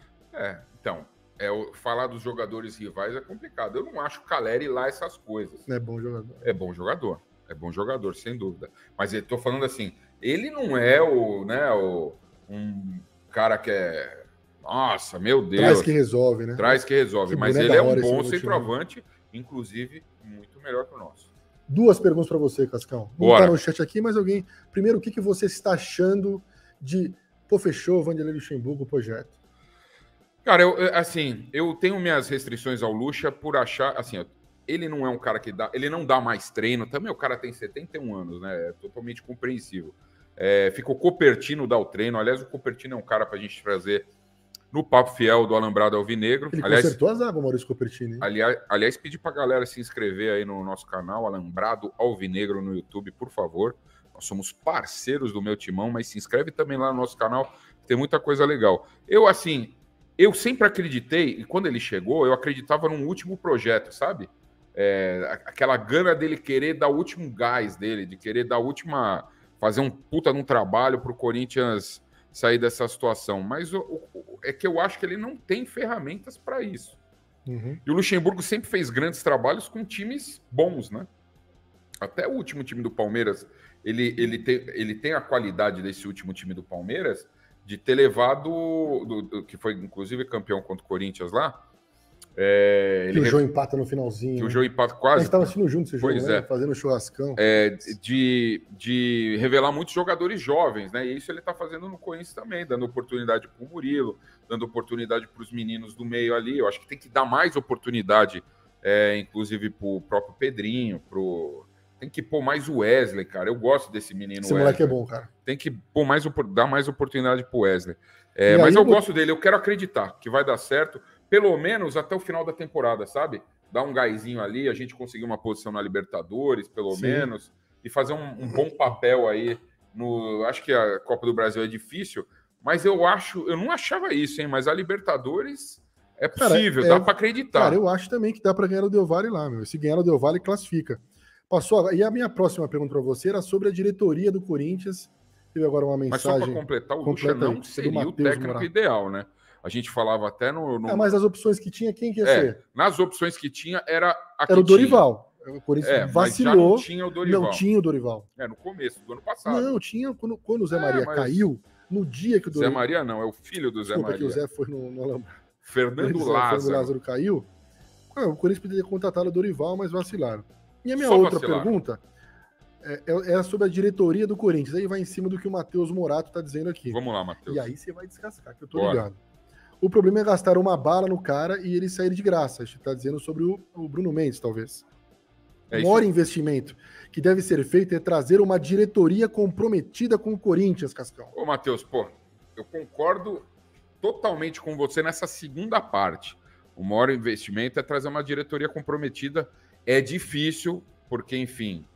É, então, é, falar dos jogadores rivais é complicado. Eu não acho o Caleri lá essas coisas. É bom jogador. É bom jogador, é bom jogador, sem dúvida. Mas eu tô falando assim, ele não é o, né, o, um cara que é... Nossa, meu Deus. Traz que resolve, né? Traz que resolve, que mas ele é um bom centroavante, inclusive muito melhor que o nosso. Duas perguntas para você, Cascão. Não Bora. Tá no chat aqui, mas alguém... Primeiro, o que, que você está achando de... Pô, fechou, Vanderlei Luxemburgo, o projeto? Cara, eu, assim, eu tenho minhas restrições ao Lucha por achar, assim, ele não é um cara que dá, ele não dá mais treino, também o cara tem setenta e um anos, né, é totalmente compreensível. É, fica o Copertino dar o treino, aliás, o Copertino é um cara pra gente trazer no Papo Fiel do Alambrado Alvinegro. Ele aliás, consertou as águas, Maurício Copertini. Aliás, aliás, pedi pra galera se inscrever aí no nosso canal, Alambrado Alvinegro no YouTube, por favor. Nós somos parceiros do Meu Timão, mas se inscreve também lá no nosso canal, tem muita coisa legal. Eu, assim, eu sempre acreditei, e quando ele chegou, eu acreditava num último projeto, sabe? É, aquela gana dele querer dar o último gás dele, de querer dar a última... fazer um puta num trabalho pro Corinthians sair dessa situação. Mas o, o, é que eu acho que ele não tem ferramentas para isso. Uhum. E o Luxemburgo sempre fez grandes trabalhos com times bons, né? Até o último time do Palmeiras, ele, ele, tem, ele tem a qualidade desse último time do Palmeiras de ter levado, do, do, que foi inclusive campeão contra o Corinthians lá. É, que ele o Jô empata no finalzinho. Que o Jô empata quase. Nós estávamos assistindo junto esse jogo, pois né? é. Fazendo churrascão. É, de, de revelar muitos jogadores jovens, né? E isso ele está fazendo no Corinthians também, dando oportunidade para o Murilo, dando oportunidade para os meninos do meio ali. Eu acho que tem que dar mais oportunidade, é, inclusive para o próprio Pedrinho, pro... tem que pôr mais o Wesley, cara. Eu gosto desse menino. Esse Wesley. moleque é bom, cara. Tem que pôr mais, dar mais oportunidade para o Wesley. É, mas aí, eu vou... gosto dele, eu quero acreditar que vai dar certo. Pelo menos até o final da temporada, sabe? Dar um gásinho ali, a gente conseguir uma posição na Libertadores, pelo Sim. menos, e fazer um, um bom papel aí. No, acho que a Copa do Brasil é difícil, mas eu acho, eu não achava isso, hein? Mas a Libertadores é possível, cara, é, dá para acreditar. Cara, eu acho também que dá para ganhar o Del Valle lá, meu. Se ganhar o Del Valle, classifica. Passou. E a minha próxima pergunta para você era sobre a diretoria do Corinthians. Teve agora uma mensagem. Mas só para completar, o Lucha não seria o técnico Morato. Ideal, né? A gente falava até no... no... É, mas as opções que tinha, quem que ia é, ser? Nas opções que tinha, era a Era o Dorival. O Corinthians é, vacilou. Não tinha o Dorival. Não tinha o Dorival. É, no começo do ano passado. Não, tinha. Quando, quando o Zé é, Maria mas... caiu, no dia que o Dorival... Zé Maria não, é o filho do Zé Desculpa, Maria. que o Zé foi no, no Alambrado. Fernando Lázaro. Fernando Lázaro caiu. O Corinthians poderia ter contratado o Dorival, mas vacilaram. E a minha Só outra vacilaram. pergunta é, é sobre a diretoria do Corinthians. Aí vai em cima do que o Matheus Morato está dizendo aqui. Vamos lá, Matheus. E aí você vai descascar, que eu tô Bora. ligado. O problema é gastar uma bala no cara e ele sair de graça. A gente está dizendo sobre o, o Bruno Mendes, talvez. É o maior isso. investimento que deve ser feito é trazer uma diretoria comprometida com o Corinthians, Cascão. Ô, Matheus, pô, eu concordo totalmente com você nessa segunda parte. O maior investimento é trazer uma diretoria comprometida. É difícil, porque, enfim,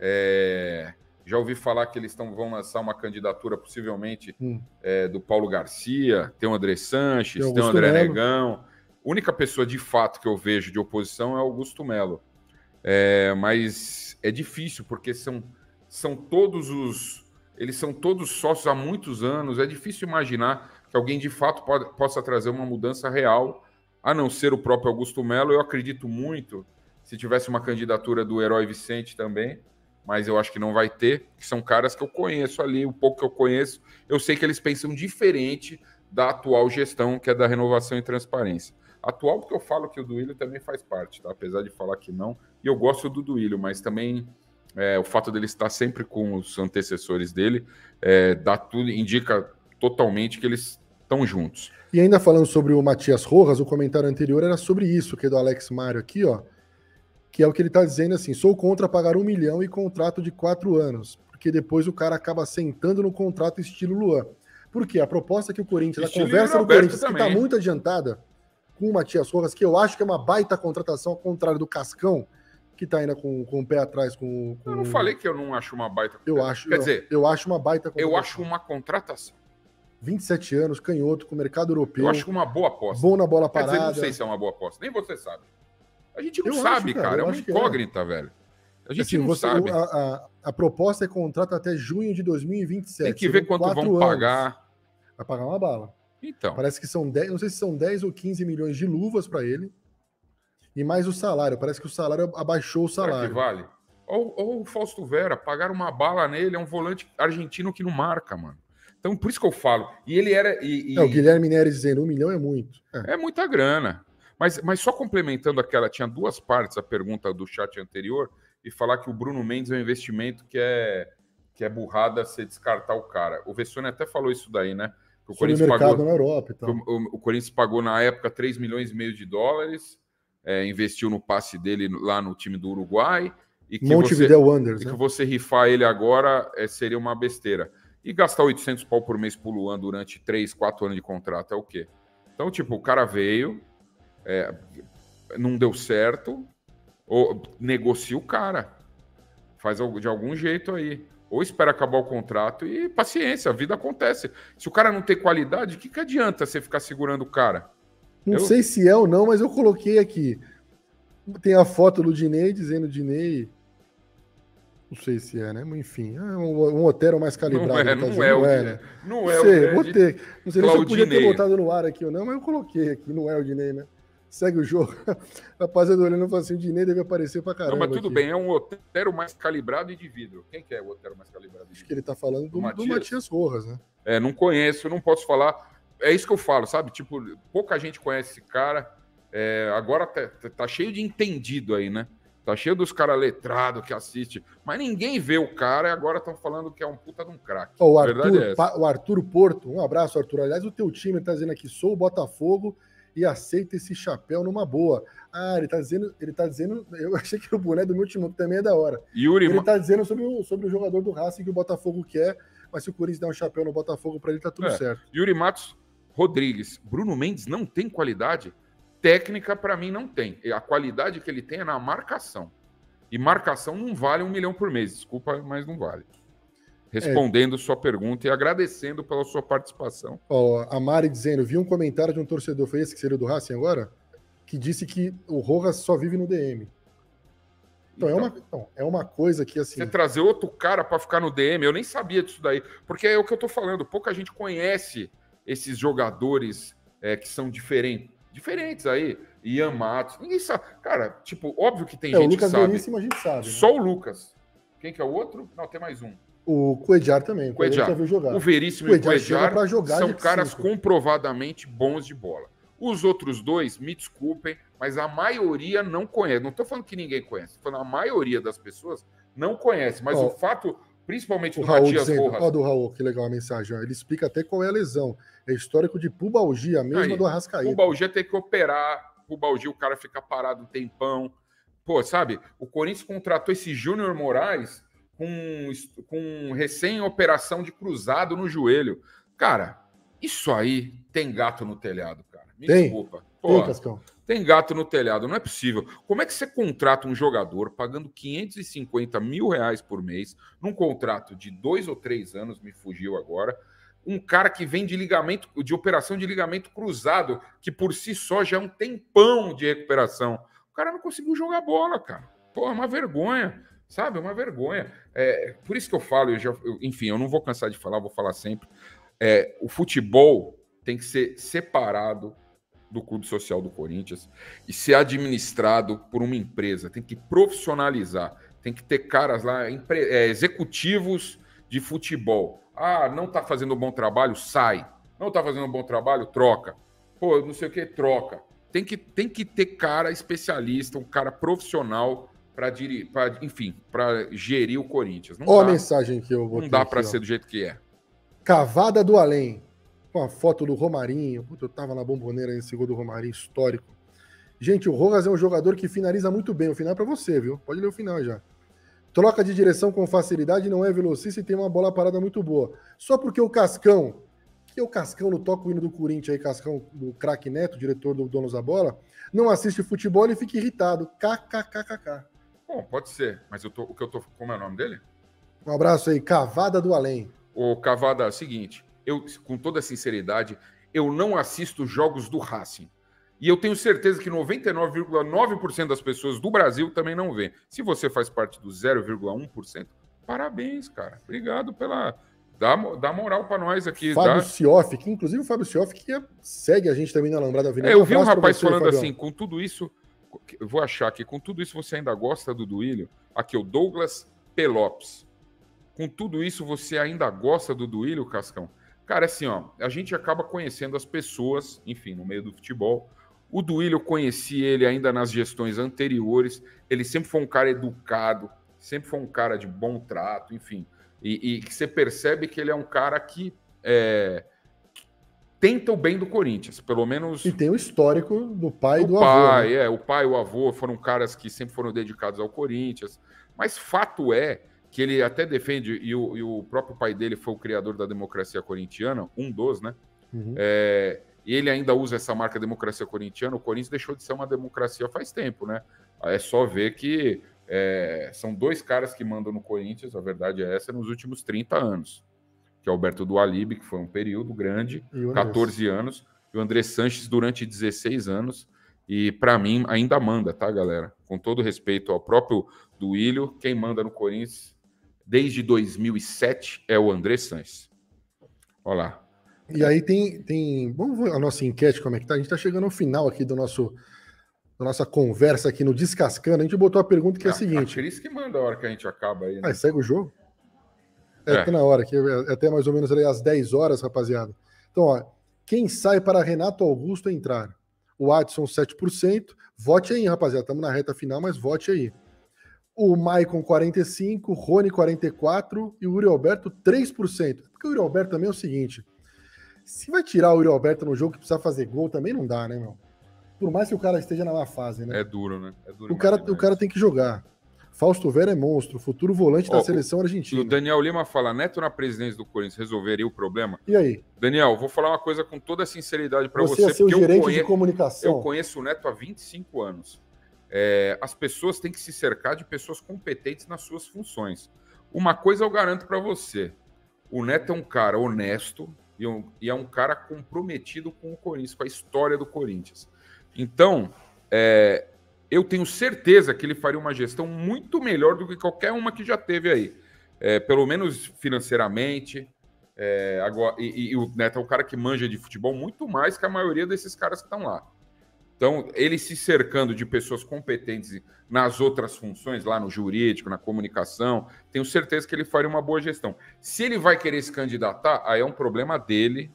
é... já ouvi falar que eles tão, vão lançar uma candidatura, possivelmente, hum. é, do Paulo Garcia, tem o André Sanches, tem, tem o André Melo. Negão. A única pessoa, de fato, que eu vejo de oposição é o Augusto Melo. É, mas é difícil, porque são, são todos os... Eles são todos sócios há muitos anos. É difícil imaginar que alguém, de fato, pode, possa trazer uma mudança real, a não ser o próprio Augusto Melo. Eu acredito muito, se tivesse uma candidatura do Herói Vicente também, mas eu acho que não vai ter, que são caras que eu conheço ali, o pouco que eu conheço, eu sei que eles pensam diferente da atual gestão, que é da renovação e transparência. Atual, porque eu falo que o Duílio também faz parte, tá? Apesar de falar que não, e eu gosto do Duílio, mas também é, o fato dele estar sempre com os antecessores dele, é, dá tudo, indica totalmente que eles estão juntos. E ainda falando sobre o Matias Rojas, o comentário anterior era sobre isso, que é do Alex Mário aqui, ó, que é o que ele está dizendo assim, sou contra pagar um milhão e contrato de quatro anos, porque depois o cara acaba sentando no contrato estilo Luan. Por quê? A proposta que o Corinthians, estilo a conversa do Corinthians, também. que está muito adiantada com o Matias Rojas, que eu acho que é uma baita contratação, ao contrário do Cascão, que está ainda com, com o pé atrás. Com, com... Eu não falei que eu não acho uma baita contratação. Eu acho, Quer eu, dizer, eu acho uma baita contratação. Eu acho uma contratação. vinte e sete anos, canhoto, com o mercado europeu. Eu acho uma boa aposta. Bom na bola parada. parada. Quer dizer, não sei se é uma boa aposta. Nem você sabe. A gente não eu sabe, acho, cara. cara. É eu uma incógnita, é. velho. A gente assim, não você, sabe. A, a, a proposta é contrato até junho de dois mil e vinte e sete. Tem que ver quanto vão anos. pagar. Vai pagar uma bala. Então. Parece que são dez, não sei se são dez ou quinze milhões de luvas para ele. E mais o salário. Parece que o salário abaixou o salário. Será que vale? Ou, ou o Fausto Vera, pagaram uma bala nele, é um volante argentino que não marca, mano. Então, por isso que eu falo. E ele era. E, e... É, o Guilherme Neres dizendo um milhão é muito. É, é muita grana. Mas, mas só complementando aquela, tinha duas partes a pergunta do chat anterior, e falar que o Bruno Mendes é um investimento que é, que é burrada você descartar o cara. O Vessone até falou isso daí, né? Que o Corinthians pagou na Europa. Então. O, o, o Corinthians pagou na época três milhões e meio de dólares, é, investiu no passe dele lá no time do Uruguai. E que Montevideo você, Wanderers, e né? que você rifar ele agora é, seria uma besteira. E gastar oitocentos pau por mês pro Luan durante três, quatro anos de contrato é o quê? Então, tipo, o cara veio, é, não deu certo, ou negocia o cara. Faz de algum jeito aí. Ou espera acabar o contrato e paciência, a vida acontece. Se o cara não tem qualidade, o que, que adianta você ficar segurando o cara? Não eu... sei se é ou não, mas eu coloquei aqui. Tem a foto do Dinei, dizendo Dinei... Não sei se é, né? Enfim, é um, um Otero mais calibrado. Não é, não, não é, não o é, Dinei. né? Não não é sei, o vou ter. Não sei nem se eu podia ter botado no ar aqui ou não, mas eu coloquei aqui. Não é o Dinei, né? Segue o jogo. Rapaziada olhando e falando assim, o Dinei deve aparecer pra caramba. Não, mas tudo aqui. bem, é um Otero mais calibrado e de vidro. Quem que é o Otero mais calibrado de vidro? Acho que ele tá falando do, do, Matias? do Matias Rojas, né? É, não conheço, não posso falar. É isso que eu falo, sabe? Tipo, pouca gente conhece esse cara. É, agora tá, tá cheio de entendido aí, né? Tá cheio dos caras letrados que assistem. Mas ninguém vê o cara e agora estão falando que é um puta de um craque. Oh, o, Arthur, é o Arthur Porto, um abraço, Arthur. Aliás, o teu time tá dizendo aqui, sou o Botafogo e aceita esse chapéu numa boa. Ah, ele tá dizendo, ele tá dizendo, eu achei que era o boné do meu time, que também é da hora. Yuri... Ele tá dizendo sobre o, sobre o jogador do Racing que o Botafogo quer, mas se o Corinthians der um chapéu no Botafogo pra ele, tá tudo é. certo. Yuri Matos Rodrigues, Bruno Mendes não tem qualidade? Técnica, para mim, não tem. A qualidade que ele tem é na marcação. E marcação não vale um milhão por mês. Desculpa, mas não vale. Respondendo é. sua pergunta e agradecendo pela sua participação. Ó, a Mari dizendo, vi um comentário de um torcedor, foi esse que seria do Racing agora? Que disse que o Rojas só vive no D M. Então, então, é, uma, então é uma coisa que, assim... Você trazer outro cara para ficar no D M, eu nem sabia disso daí. Porque é o que eu tô falando, pouca gente conhece esses jogadores é, que são diferentes. Diferentes aí, Ian Matos, ninguém sabe. Cara, tipo, óbvio que tem é, gente o Lucas que sabe. Veríssimo a gente sabe. Né? Só o Lucas. Quem que é o outro? Não, tem mais um. O Coedjar também. O Coedjar. Viu jogar. O Veríssimo Coedjar e o Coedjar jogar são caras cinco. comprovadamente bons de bola. Os outros dois, me desculpem, mas a maioria não conhece. Não estou falando que ninguém conhece, estou falando a maioria das pessoas não conhece. Mas oh, o fato, principalmente o do Raul Matias dizendo, Rojas... Ó, do Raul, que legal a mensagem. Ó. Ele explica até qual é a lesão. É histórico de pubalgia, a mesma Aí, do Arrascaeta. Pubalgia tem que operar, pubalgia o cara fica parado um tempão. Pô, sabe? O Corinthians contratou esse Júnior Moraes com, com recém-operação de cruzado no joelho. Cara, isso aí tem gato no telhado, cara. Me tem? desculpa. Pô, tem, Cascão. Tem gato no telhado, não é possível. Como é que você contrata um jogador pagando quinhentos e cinquenta mil reais por mês, num contrato de dois ou três anos, me fugiu agora, um cara que vem de ligamento, de operação de ligamento cruzado, que por si só já é um tempão de recuperação. O cara não conseguiu jogar bola, cara. Pô, é uma vergonha, sabe? É uma vergonha. É, por isso que eu falo, eu já, eu, enfim, eu não vou cansar de falar, vou falar sempre. É, o futebol tem que ser separado do Clube Social do Corinthians e ser administrado por uma empresa. Tem que profissionalizar. Tem que ter caras lá, empre... é, executivos de futebol. Ah, não tá fazendo um bom trabalho? Sai. Não tá fazendo um bom trabalho? Troca. Pô, não sei o que, troca. Tem que, tem que ter cara especialista, um cara profissional para dirigir, enfim, para gerir o Corinthians. Olha a mensagem que eu botei. Não dá para ser do jeito que é. Cavada do Além. Com a foto do Romarinho. Puta, eu tava na bomboneira nesse gol do Romarinho, histórico. Gente, o Rojas é um jogador que finaliza muito bem. O final é pra você, viu? Pode ler o final já. Troca de direção com facilidade, não é velocista e tem uma bola parada muito boa. Só porque o Cascão, que é o Cascão no toque o hino do Corinthians aí, Cascão do craque Neto, diretor do Donos da Bola, não assiste futebol e fica irritado. KKKKK. Bom, pode ser. Mas eu tô, o que eu tô... Como é o nome dele? Um abraço aí. Cavada do Além. Ô, Cavada, é o seguinte... Eu, com toda sinceridade, eu não assisto jogos do Racing. E eu tenho certeza que noventa e nove vírgula nove por cento das pessoas do Brasil também não vê. Se você faz parte do zero vírgula um por cento, parabéns, cara. Obrigado pela... Dá, dá moral para nós aqui. Fábio dá... Sioff, que inclusive o Fábio Sioff que segue a gente também na Alambrada Avenida. É, eu vi um rapaz você, falando Fabião. assim, com tudo isso... Eu vou achar que com tudo isso você ainda gosta do Duílio. Aqui, o Douglas Pelopes. Com tudo isso você ainda gosta do Duílio, Cascão? Cara, assim, ó, a gente acaba conhecendo as pessoas, enfim, no meio do futebol. O Duílio, eu conheci ele ainda nas gestões anteriores. Ele sempre foi um cara educado, sempre foi um cara de bom trato, enfim. E, e que você percebe que ele é um cara que é, tenta o bem do Corinthians, pelo menos... E tem o histórico do pai e do pai, avô. Né? É, o pai e o avô foram caras que sempre foram dedicados ao Corinthians. Mas fato é que ele até defende, e o, e o próprio pai dele foi o criador da democracia corintiana, um dos, né? Uhum. É, e ele ainda usa essa marca democracia corintiana, o Corinthians deixou de ser uma democracia faz tempo, né? É só ver que é, são dois caras que mandam no Corinthians, a verdade é essa, nos últimos trinta anos. Que é o Alberto Dualib, que foi um período grande, quatorze anos, e o André Sanches durante dezesseis anos. E, para mim, ainda manda, tá, galera? Com todo respeito ao próprio Duílio, quem manda no Corinthians desde dois mil e sete é o André Sanches. Olha lá. E aí tem, tem... Vamos ver a nossa enquete, como é que tá? A gente tá chegando ao final aqui do nosso, da nossa conversa aqui no Descascando. A gente botou a pergunta que é a seguinte... A Cris que manda a hora que a gente acaba aí, né? Ah, segue o jogo? É, é. Tá na hora, que é até mais ou menos ali às dez horas, rapaziada. Então, ó, quem sai para Renato Augusto entrar? O Adson, sete por cento. Vote aí, rapaziada. Estamos na reta final, mas vote aí. O Maicon, quarenta e cinco por cento. Rony, quarenta e quatro por cento. E o Uri Alberto, três por cento. Porque o Uri Alberto também é o seguinte... Se vai tirar o Uri Alberto no jogo que precisa fazer gol, também não dá, né, meu? Por mais que o cara esteja na má fase, né? É duro, né? É duro o, cara, o cara tem que jogar. Fausto Vera é monstro, futuro volante da oh, seleção argentina. O Daniel Lima fala, Neto na presidência do Corinthians resolveria o problema? E aí? Daniel, vou falar uma coisa com toda a sinceridade para você. Você é seu porque gerente eu conhe... de comunicação. Eu conheço o Neto há vinte e cinco anos. É, as pessoas têm que se cercar de pessoas competentes nas suas funções. Uma coisa eu garanto para você. O Neto é um cara honesto e, um, e é um cara comprometido com o Corinthians, com a história do Corinthians. Então, é, eu tenho certeza que ele faria uma gestão muito melhor do que qualquer uma que já teve aí. É, pelo menos financeiramente. É, agora, e, e o Neto é um cara que manja de futebol muito mais que a maioria desses caras que estão lá. Então, ele se cercando de pessoas competentes nas outras funções, lá no jurídico, na comunicação, tenho certeza que ele faria uma boa gestão. Se ele vai querer se candidatar, aí é um problema dele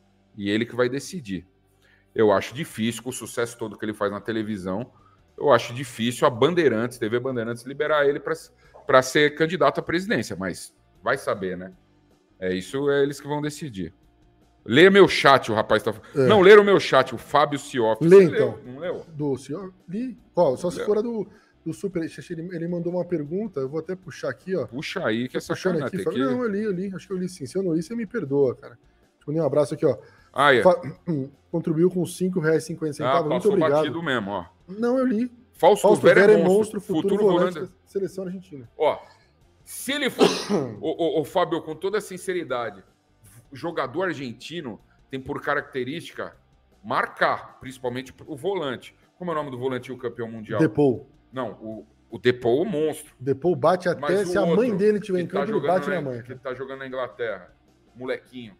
e ele que vai decidir. Eu acho difícil, com o sucesso todo que ele faz na televisão, eu acho difícil a Bandeirantes, T V Bandeirantes, liberar ele para ser candidato à presidência, mas vai saber, né? É isso, é eles que vão decidir. Leia meu chat, o rapaz tá é. Não, leia o meu chat, o Fábio Cioff. Lê, então. Leu? Não leu? Do Cioff? Li. Qual? Só se leu. for do, do Super... Ele, ele mandou uma pergunta, eu vou até puxar aqui, ó. Puxa aí, que essa cara aqui. Que... Não, eu li, eu li. Acho que eu li sim. Se eu não li, você me perdoa, cara. Deixa eu um abraço aqui, ó. Ah, é. Fa... Contribuiu com cinco reais e cinquenta centavos. Ah, muito obrigado. Batido mesmo, ó. Não, eu li. Fausto, Fausto Vera, Vera é monstro, monstro futuro, futuro volante da seleção argentina. Ó, se ele for... o, o, o Fábio, com toda a sinceridade, jogador argentino tem por característica marcar, principalmente o volante. Como é o nome do volante e o campeão mundial? Depou. Não, o, o Depou é o monstro. Depou bate até, se a mãe dele tiver em campo, tá ele bate na, na mãe. Que tá jogando na Inglaterra. Molequinho.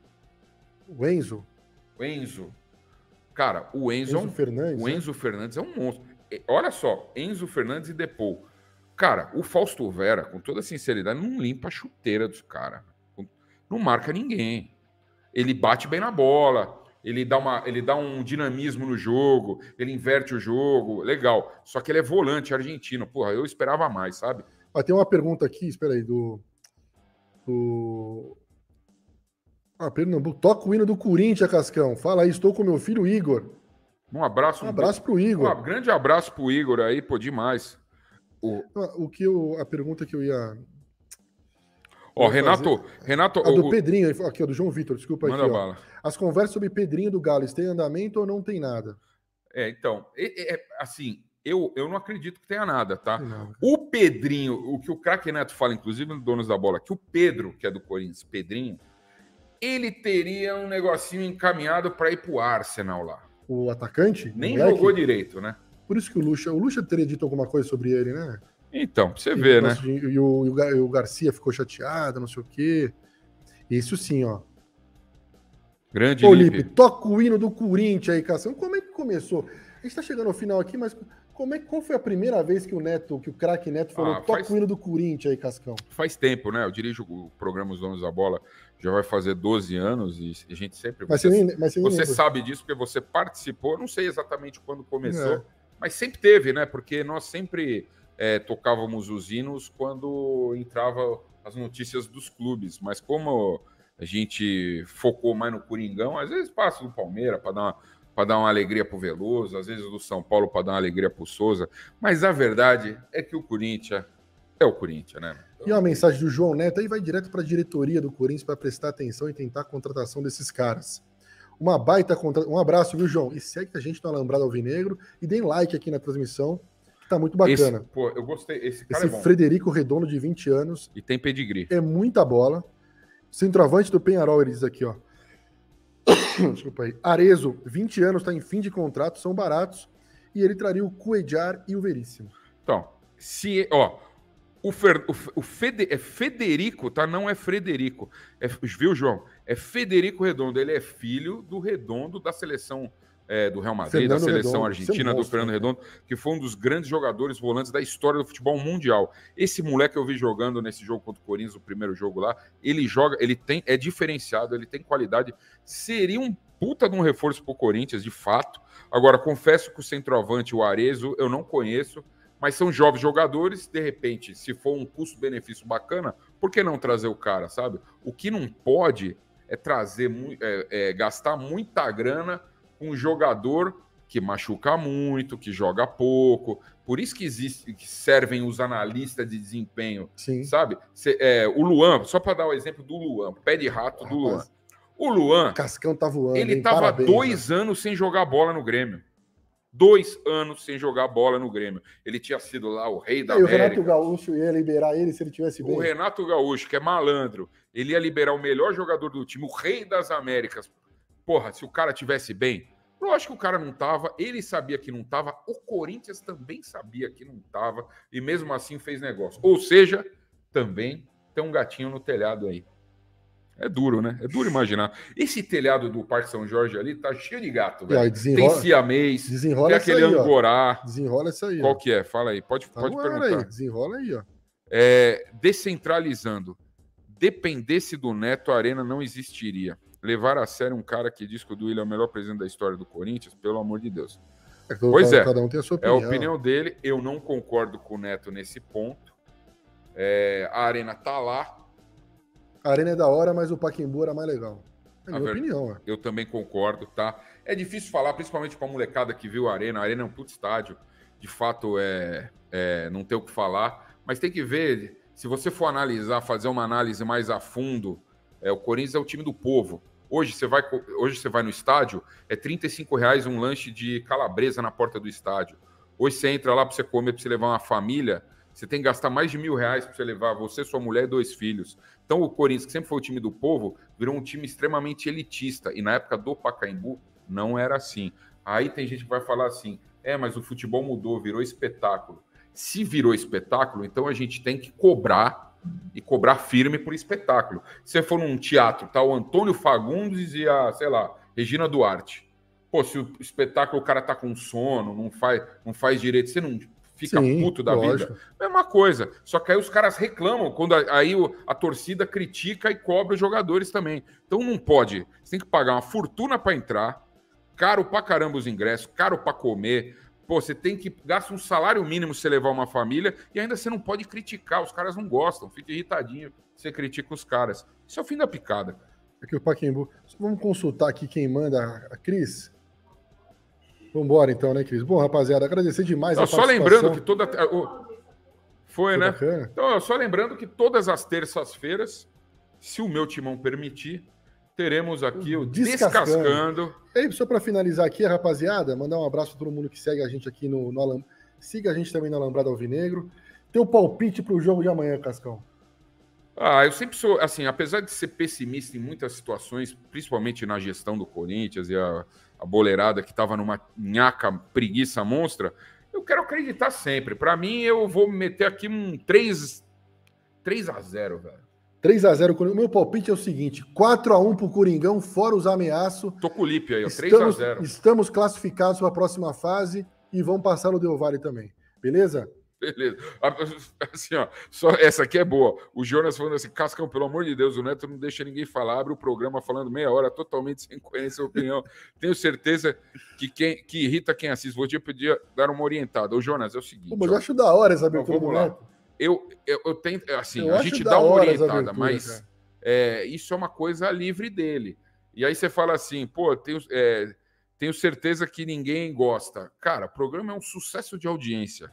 O Enzo. O Enzo. Cara, o Enzo, Enzo é um, Fernandes, o Enzo né? Fernandes é um monstro. Olha só, Enzo Fernandes e Depou. Cara, o Fausto Vera, com toda sinceridade, não limpa a chuteira dos caras. Não marca ninguém. Ele bate bem na bola, ele dá, uma, ele dá um dinamismo no jogo, ele inverte o jogo, legal. Só que ele é volante argentino. Porra, eu esperava mais, sabe? Ah, tem uma pergunta aqui, espera aí, do... do... Ah, Pernambuco. Toca o hino do Corinthians, Cascão. Fala aí, estou com meu filho Igor. Um abraço. Um abraço pro Igor. Um grande abraço pro Igor aí, pô, demais. O, o que eu... A pergunta que eu ia... Ó, Renato, Renato... A do o, Pedrinho, aqui, ó, do João Vitor, desculpa manda aqui, ó. Bala. As conversas sobre Pedrinho do Galo, tem andamento ou não tem nada? É, então, é, é, assim, eu, eu não acredito que tenha nada, tá? Não. O Pedrinho, o que o craque Neto fala, inclusive no Donos da Bola, que o Pedro, que é do Corinthians, Pedrinho, ele teria um negocinho encaminhado para ir pro Arsenal lá. O atacante? Nem jogou direito, né? Por isso que o Lucha, o Lucha teria dito alguma coisa sobre ele, né? Então, pra você ver, né? De, e, o, e o Garcia ficou chateado, não sei o quê. Isso sim, ó. Grande Ô, Lipe, toca o hino do Corinthians aí, Cação. Como é que começou? A gente tá chegando ao final aqui, mas como é, qual foi a primeira vez que o Neto, que o craque Neto falou, ah, toca faz... o hino do Corinthians aí, Cascão? Faz tempo, né? Eu dirijo o programa Os Donos da Bola, já vai fazer doze anos e a gente sempre... Mas você você, nem, mas você, você sabe disso porque você participou, não sei exatamente quando começou, é. mas sempre teve, né? Porque nós sempre... É, tocávamos os hinos quando entrava as notícias dos clubes, mas como a gente focou mais no Coringão, às vezes passa do Palmeiras para dar uma, para dar uma alegria pro Veloso, às vezes do São Paulo para dar uma alegria pro Souza, mas a verdade é que o Corinthians é o Corinthians, né? Então... E uma mensagem do João Neto aí vai direto para a diretoria do Corinthians para prestar atenção e tentar a contratação desses caras. Uma baita contra... Um abraço, viu, João? E segue a gente no Alambrado Alvinegro e deem like aqui na transmissão, que tá muito bacana. Esse, pô, eu gostei. Esse cara Esse é bom. Frederico Redondo, de vinte anos. E tem pedigree. É muita bola. Centroavante do Penharol, ele diz aqui, ó. Desculpa aí. Arezo, vinte anos, tá em fim de contrato, são baratos. E ele traria o Cuejar e o Veríssimo. Então, se... Ó, o, Fer, o, o Fede, é Federico, tá? Não é Frederico. É, viu, João? É Federico Redondo. Ele é filho do Redondo da seleção é, do Real Madrid, Fernando da seleção Redondo, argentina, é um monstro, do Fernando né? Redondo, que foi um dos grandes jogadores volantes da história do futebol mundial. Esse moleque eu vi jogando nesse jogo contra o Corinthians, o primeiro jogo lá, ele joga, ele tem, é diferenciado, ele tem qualidade. Seria um puta de um reforço pro Corinthians, de fato. Agora, confesso que o centroavante, o Arezo, eu não conheço, mas são jovens jogadores, de repente, se for um custo-benefício bacana, por que não trazer o cara, sabe? O que não pode é trazer, é, é, gastar muita grana com um jogador que machuca muito, que joga pouco. Por isso que, existe, que servem os analistas de desempenho, Sim. sabe? Cê, é, o Luan, só para dar o exemplo do Luan, pé de rato do Luan. O Luan, o Cascão tá voando, ele estava dois né? anos sem jogar bola no Grêmio. Dois anos sem jogar bola no Grêmio. Ele tinha sido lá o rei da e América. O Renato Gaúcho ia liberar ele se ele tivesse bem. O Renato Gaúcho, que é malandro, ele ia liberar o melhor jogador do time, o rei das Américas. Porra, se o cara tivesse bem, lógico que o cara não tava, ele sabia que não tava, o Corinthians também sabia que não tava, e mesmo assim fez negócio. Ou seja, também tem um gatinho no telhado aí. É duro, né? É duro imaginar. Esse telhado do Parque São Jorge ali tá cheio de gato, velho. Tem siamês, desenrola tem aquele aí, angorá. Ó. Desenrola isso aí. Qual ó. que é? Fala aí. Pode, tá pode perguntar. Aí. Desenrola aí, ó. É, descentralizando. Dependesse do Neto, a Arena não existiria. Levar a sério um cara que diz que o Duílio é o melhor presidente da história do Corinthians, pelo amor de Deus. É, pois cada, é. Cada um tem a sua opinião. opinião. É a opinião dele. Eu não concordo com o Neto nesse ponto. É, a Arena tá lá. A Arena é da hora, mas o Pacaembu era mais legal. É a minha ver... opinião. É. Eu também concordo, tá? É difícil falar, principalmente pra molecada que viu a Arena. A Arena é um puto estádio. De fato, é, é, não tem o que falar. Mas tem que ver, se você for analisar, fazer uma análise mais a fundo, é, o Corinthians é o time do povo. Hoje você vai, hoje você vai no estádio, é trinta e cinco reais um lanche de calabresa na porta do estádio. Hoje você entra lá pra você comer, pra você levar uma família... Você tem que gastar mais de mil reais para você levar você, sua mulher e dois filhos. Então o Corinthians, que sempre foi o time do povo, virou um time extremamente elitista. E na época do Pacaembu, não era assim. Aí tem gente que vai falar assim, é, mas o futebol mudou, virou espetáculo. Se virou espetáculo, então a gente tem que cobrar, e cobrar firme por espetáculo. Se você for num teatro, tá o Antônio Fagundes e a, sei lá, Regina Duarte. Pô, se o espetáculo o cara tá com sono, não faz, não faz direito, você não... fica Sim, puto da lógico. vida. Mesma coisa. Só que aí os caras reclamam, quando a, aí o, a torcida critica e cobra os jogadores também. Então não pode. Você tem que pagar uma fortuna para entrar, caro pra caramba os ingressos, caro para comer. Pô, você tem que gastar um salário mínimo se você levar uma família e ainda você não pode criticar. Os caras não gostam, fica irritadinho. Você critica os caras. Isso é o fim da picada. Aqui o Pacaembu. Vamos consultar aqui quem manda, a Cris. Vambora então, né, Cris? Bom, rapaziada, agradecer demais não, a só lembrando que toda... Foi, Foi né? Bacana. Então, só lembrando que todas as terças-feiras, se o meu timão permitir, teremos aqui o Descascando. Descascando. E aí, só para finalizar aqui, rapaziada, mandar um abraço para todo mundo que segue a gente aqui no, no Alam... Siga a gente também no Alambrado Alvinegro. Teu palpite para o jogo de amanhã, Cascão. Ah, eu sempre sou, assim, apesar de ser pessimista em muitas situações, principalmente na gestão do Corinthians e a, a boleirada que estava numa nhaca preguiça monstra, eu quero acreditar sempre. Para mim, eu vou meter aqui um três a zero, velho. três a zero. O meu palpite é o seguinte, quatro a um pro Coringão, fora os ameaços. Tô com o Lipe aí, ó, três a zero. Estamos classificados para a próxima fase e vão passar no Del Valle também. Beleza? Beleza. Assim, ó, só essa aqui é boa. O Jonas falando assim, Cascão, pelo amor de Deus, o Neto não deixa ninguém falar, abre o programa falando meia hora, totalmente sem conhecer a opinião. Tenho certeza que, quem, que irrita quem assiste. Vou te pedir dar uma orientada. Ô, Jonas, é o seguinte... Pô, mas eu acho da hora essa abertura do Neto. Eu, eu, eu tenho, assim, eu a gente dá uma orientada, abertura, mas é, isso é uma coisa livre dele. E aí você fala assim, pô, tenho, é, tenho certeza que ninguém gosta. Cara, o programa é um sucesso de audiência.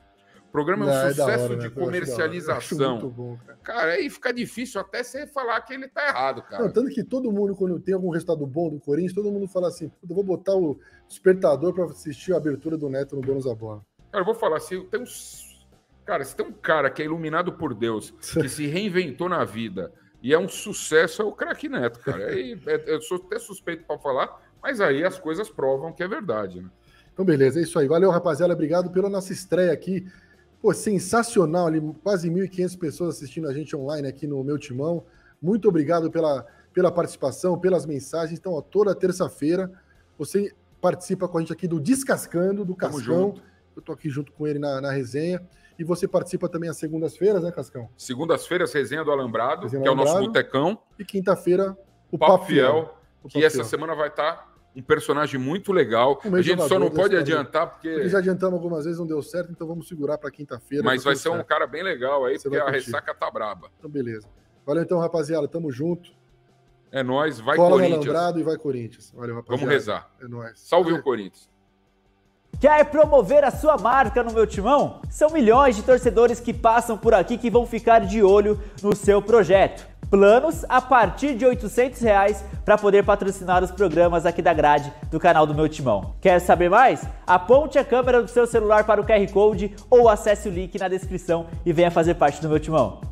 O programa é um Não, sucesso é da hora, de né? comercialização. Muito bom, cara. Cara, aí fica difícil até você falar que ele tá errado, cara. Não, tanto que todo mundo, quando tem algum resultado bom do Corinthians, todo mundo fala assim, eu vou botar o despertador pra assistir a abertura do Neto no Donos da Bola. Cara, eu vou falar assim, tem uns... Cara, se tem um cara que é iluminado por Deus, que se reinventou na vida e é um sucesso, é o craque Neto, cara. Aí, é, eu sou até suspeito pra falar, mas aí as coisas provam que é verdade, né? Então, beleza, é isso aí. Valeu, rapaziada. Obrigado pela nossa estreia aqui. Pô, sensacional ali, quase mil e quinhentas pessoas assistindo a gente online aqui no Meu Timão. Muito obrigado pela, pela participação, pelas mensagens. Então, ó, toda terça-feira você participa com a gente aqui do Descascando, do Tamo Cascão. junto. Eu tô aqui junto com ele na, na resenha. E você participa também às segundas-feiras, né, Cascão? Segundas-feiras, resenha do Alambrado, Resenha do que é o nosso Alambrado. botecão. E quinta-feira, o Papo, Papo Fiel. Fiel, O que Papo essa Fiel. semana vai estar um personagem muito legal. Um A gente só não ex-jogador pode da história. adiantar, porque... Porque já adiantamos algumas vezes, não deu certo, então vamos segurar para quinta-feira. Mas tá vai tudo ser um certo. cara bem legal aí, Você porque vai a curtir. ressaca tá braba. Então, beleza. Valeu então, rapaziada. Tamo junto. É nóis, vai Cola no Corinthians. Alambrado e vai Corinthians. Valeu, rapaziada. Vamos rezar. É nóis. Salve o Corinthians. Quer promover a sua marca no Meu Timão? São milhões de torcedores que passam por aqui que vão ficar de olho no seu projeto. Planos a partir de oitocentos reais para poder patrocinar os programas aqui da grade do canal do Meu Timão. Quer saber mais? Aponte a câmera do seu celular para o Q R Code ou acesse o link na descrição e venha fazer parte do Meu Timão.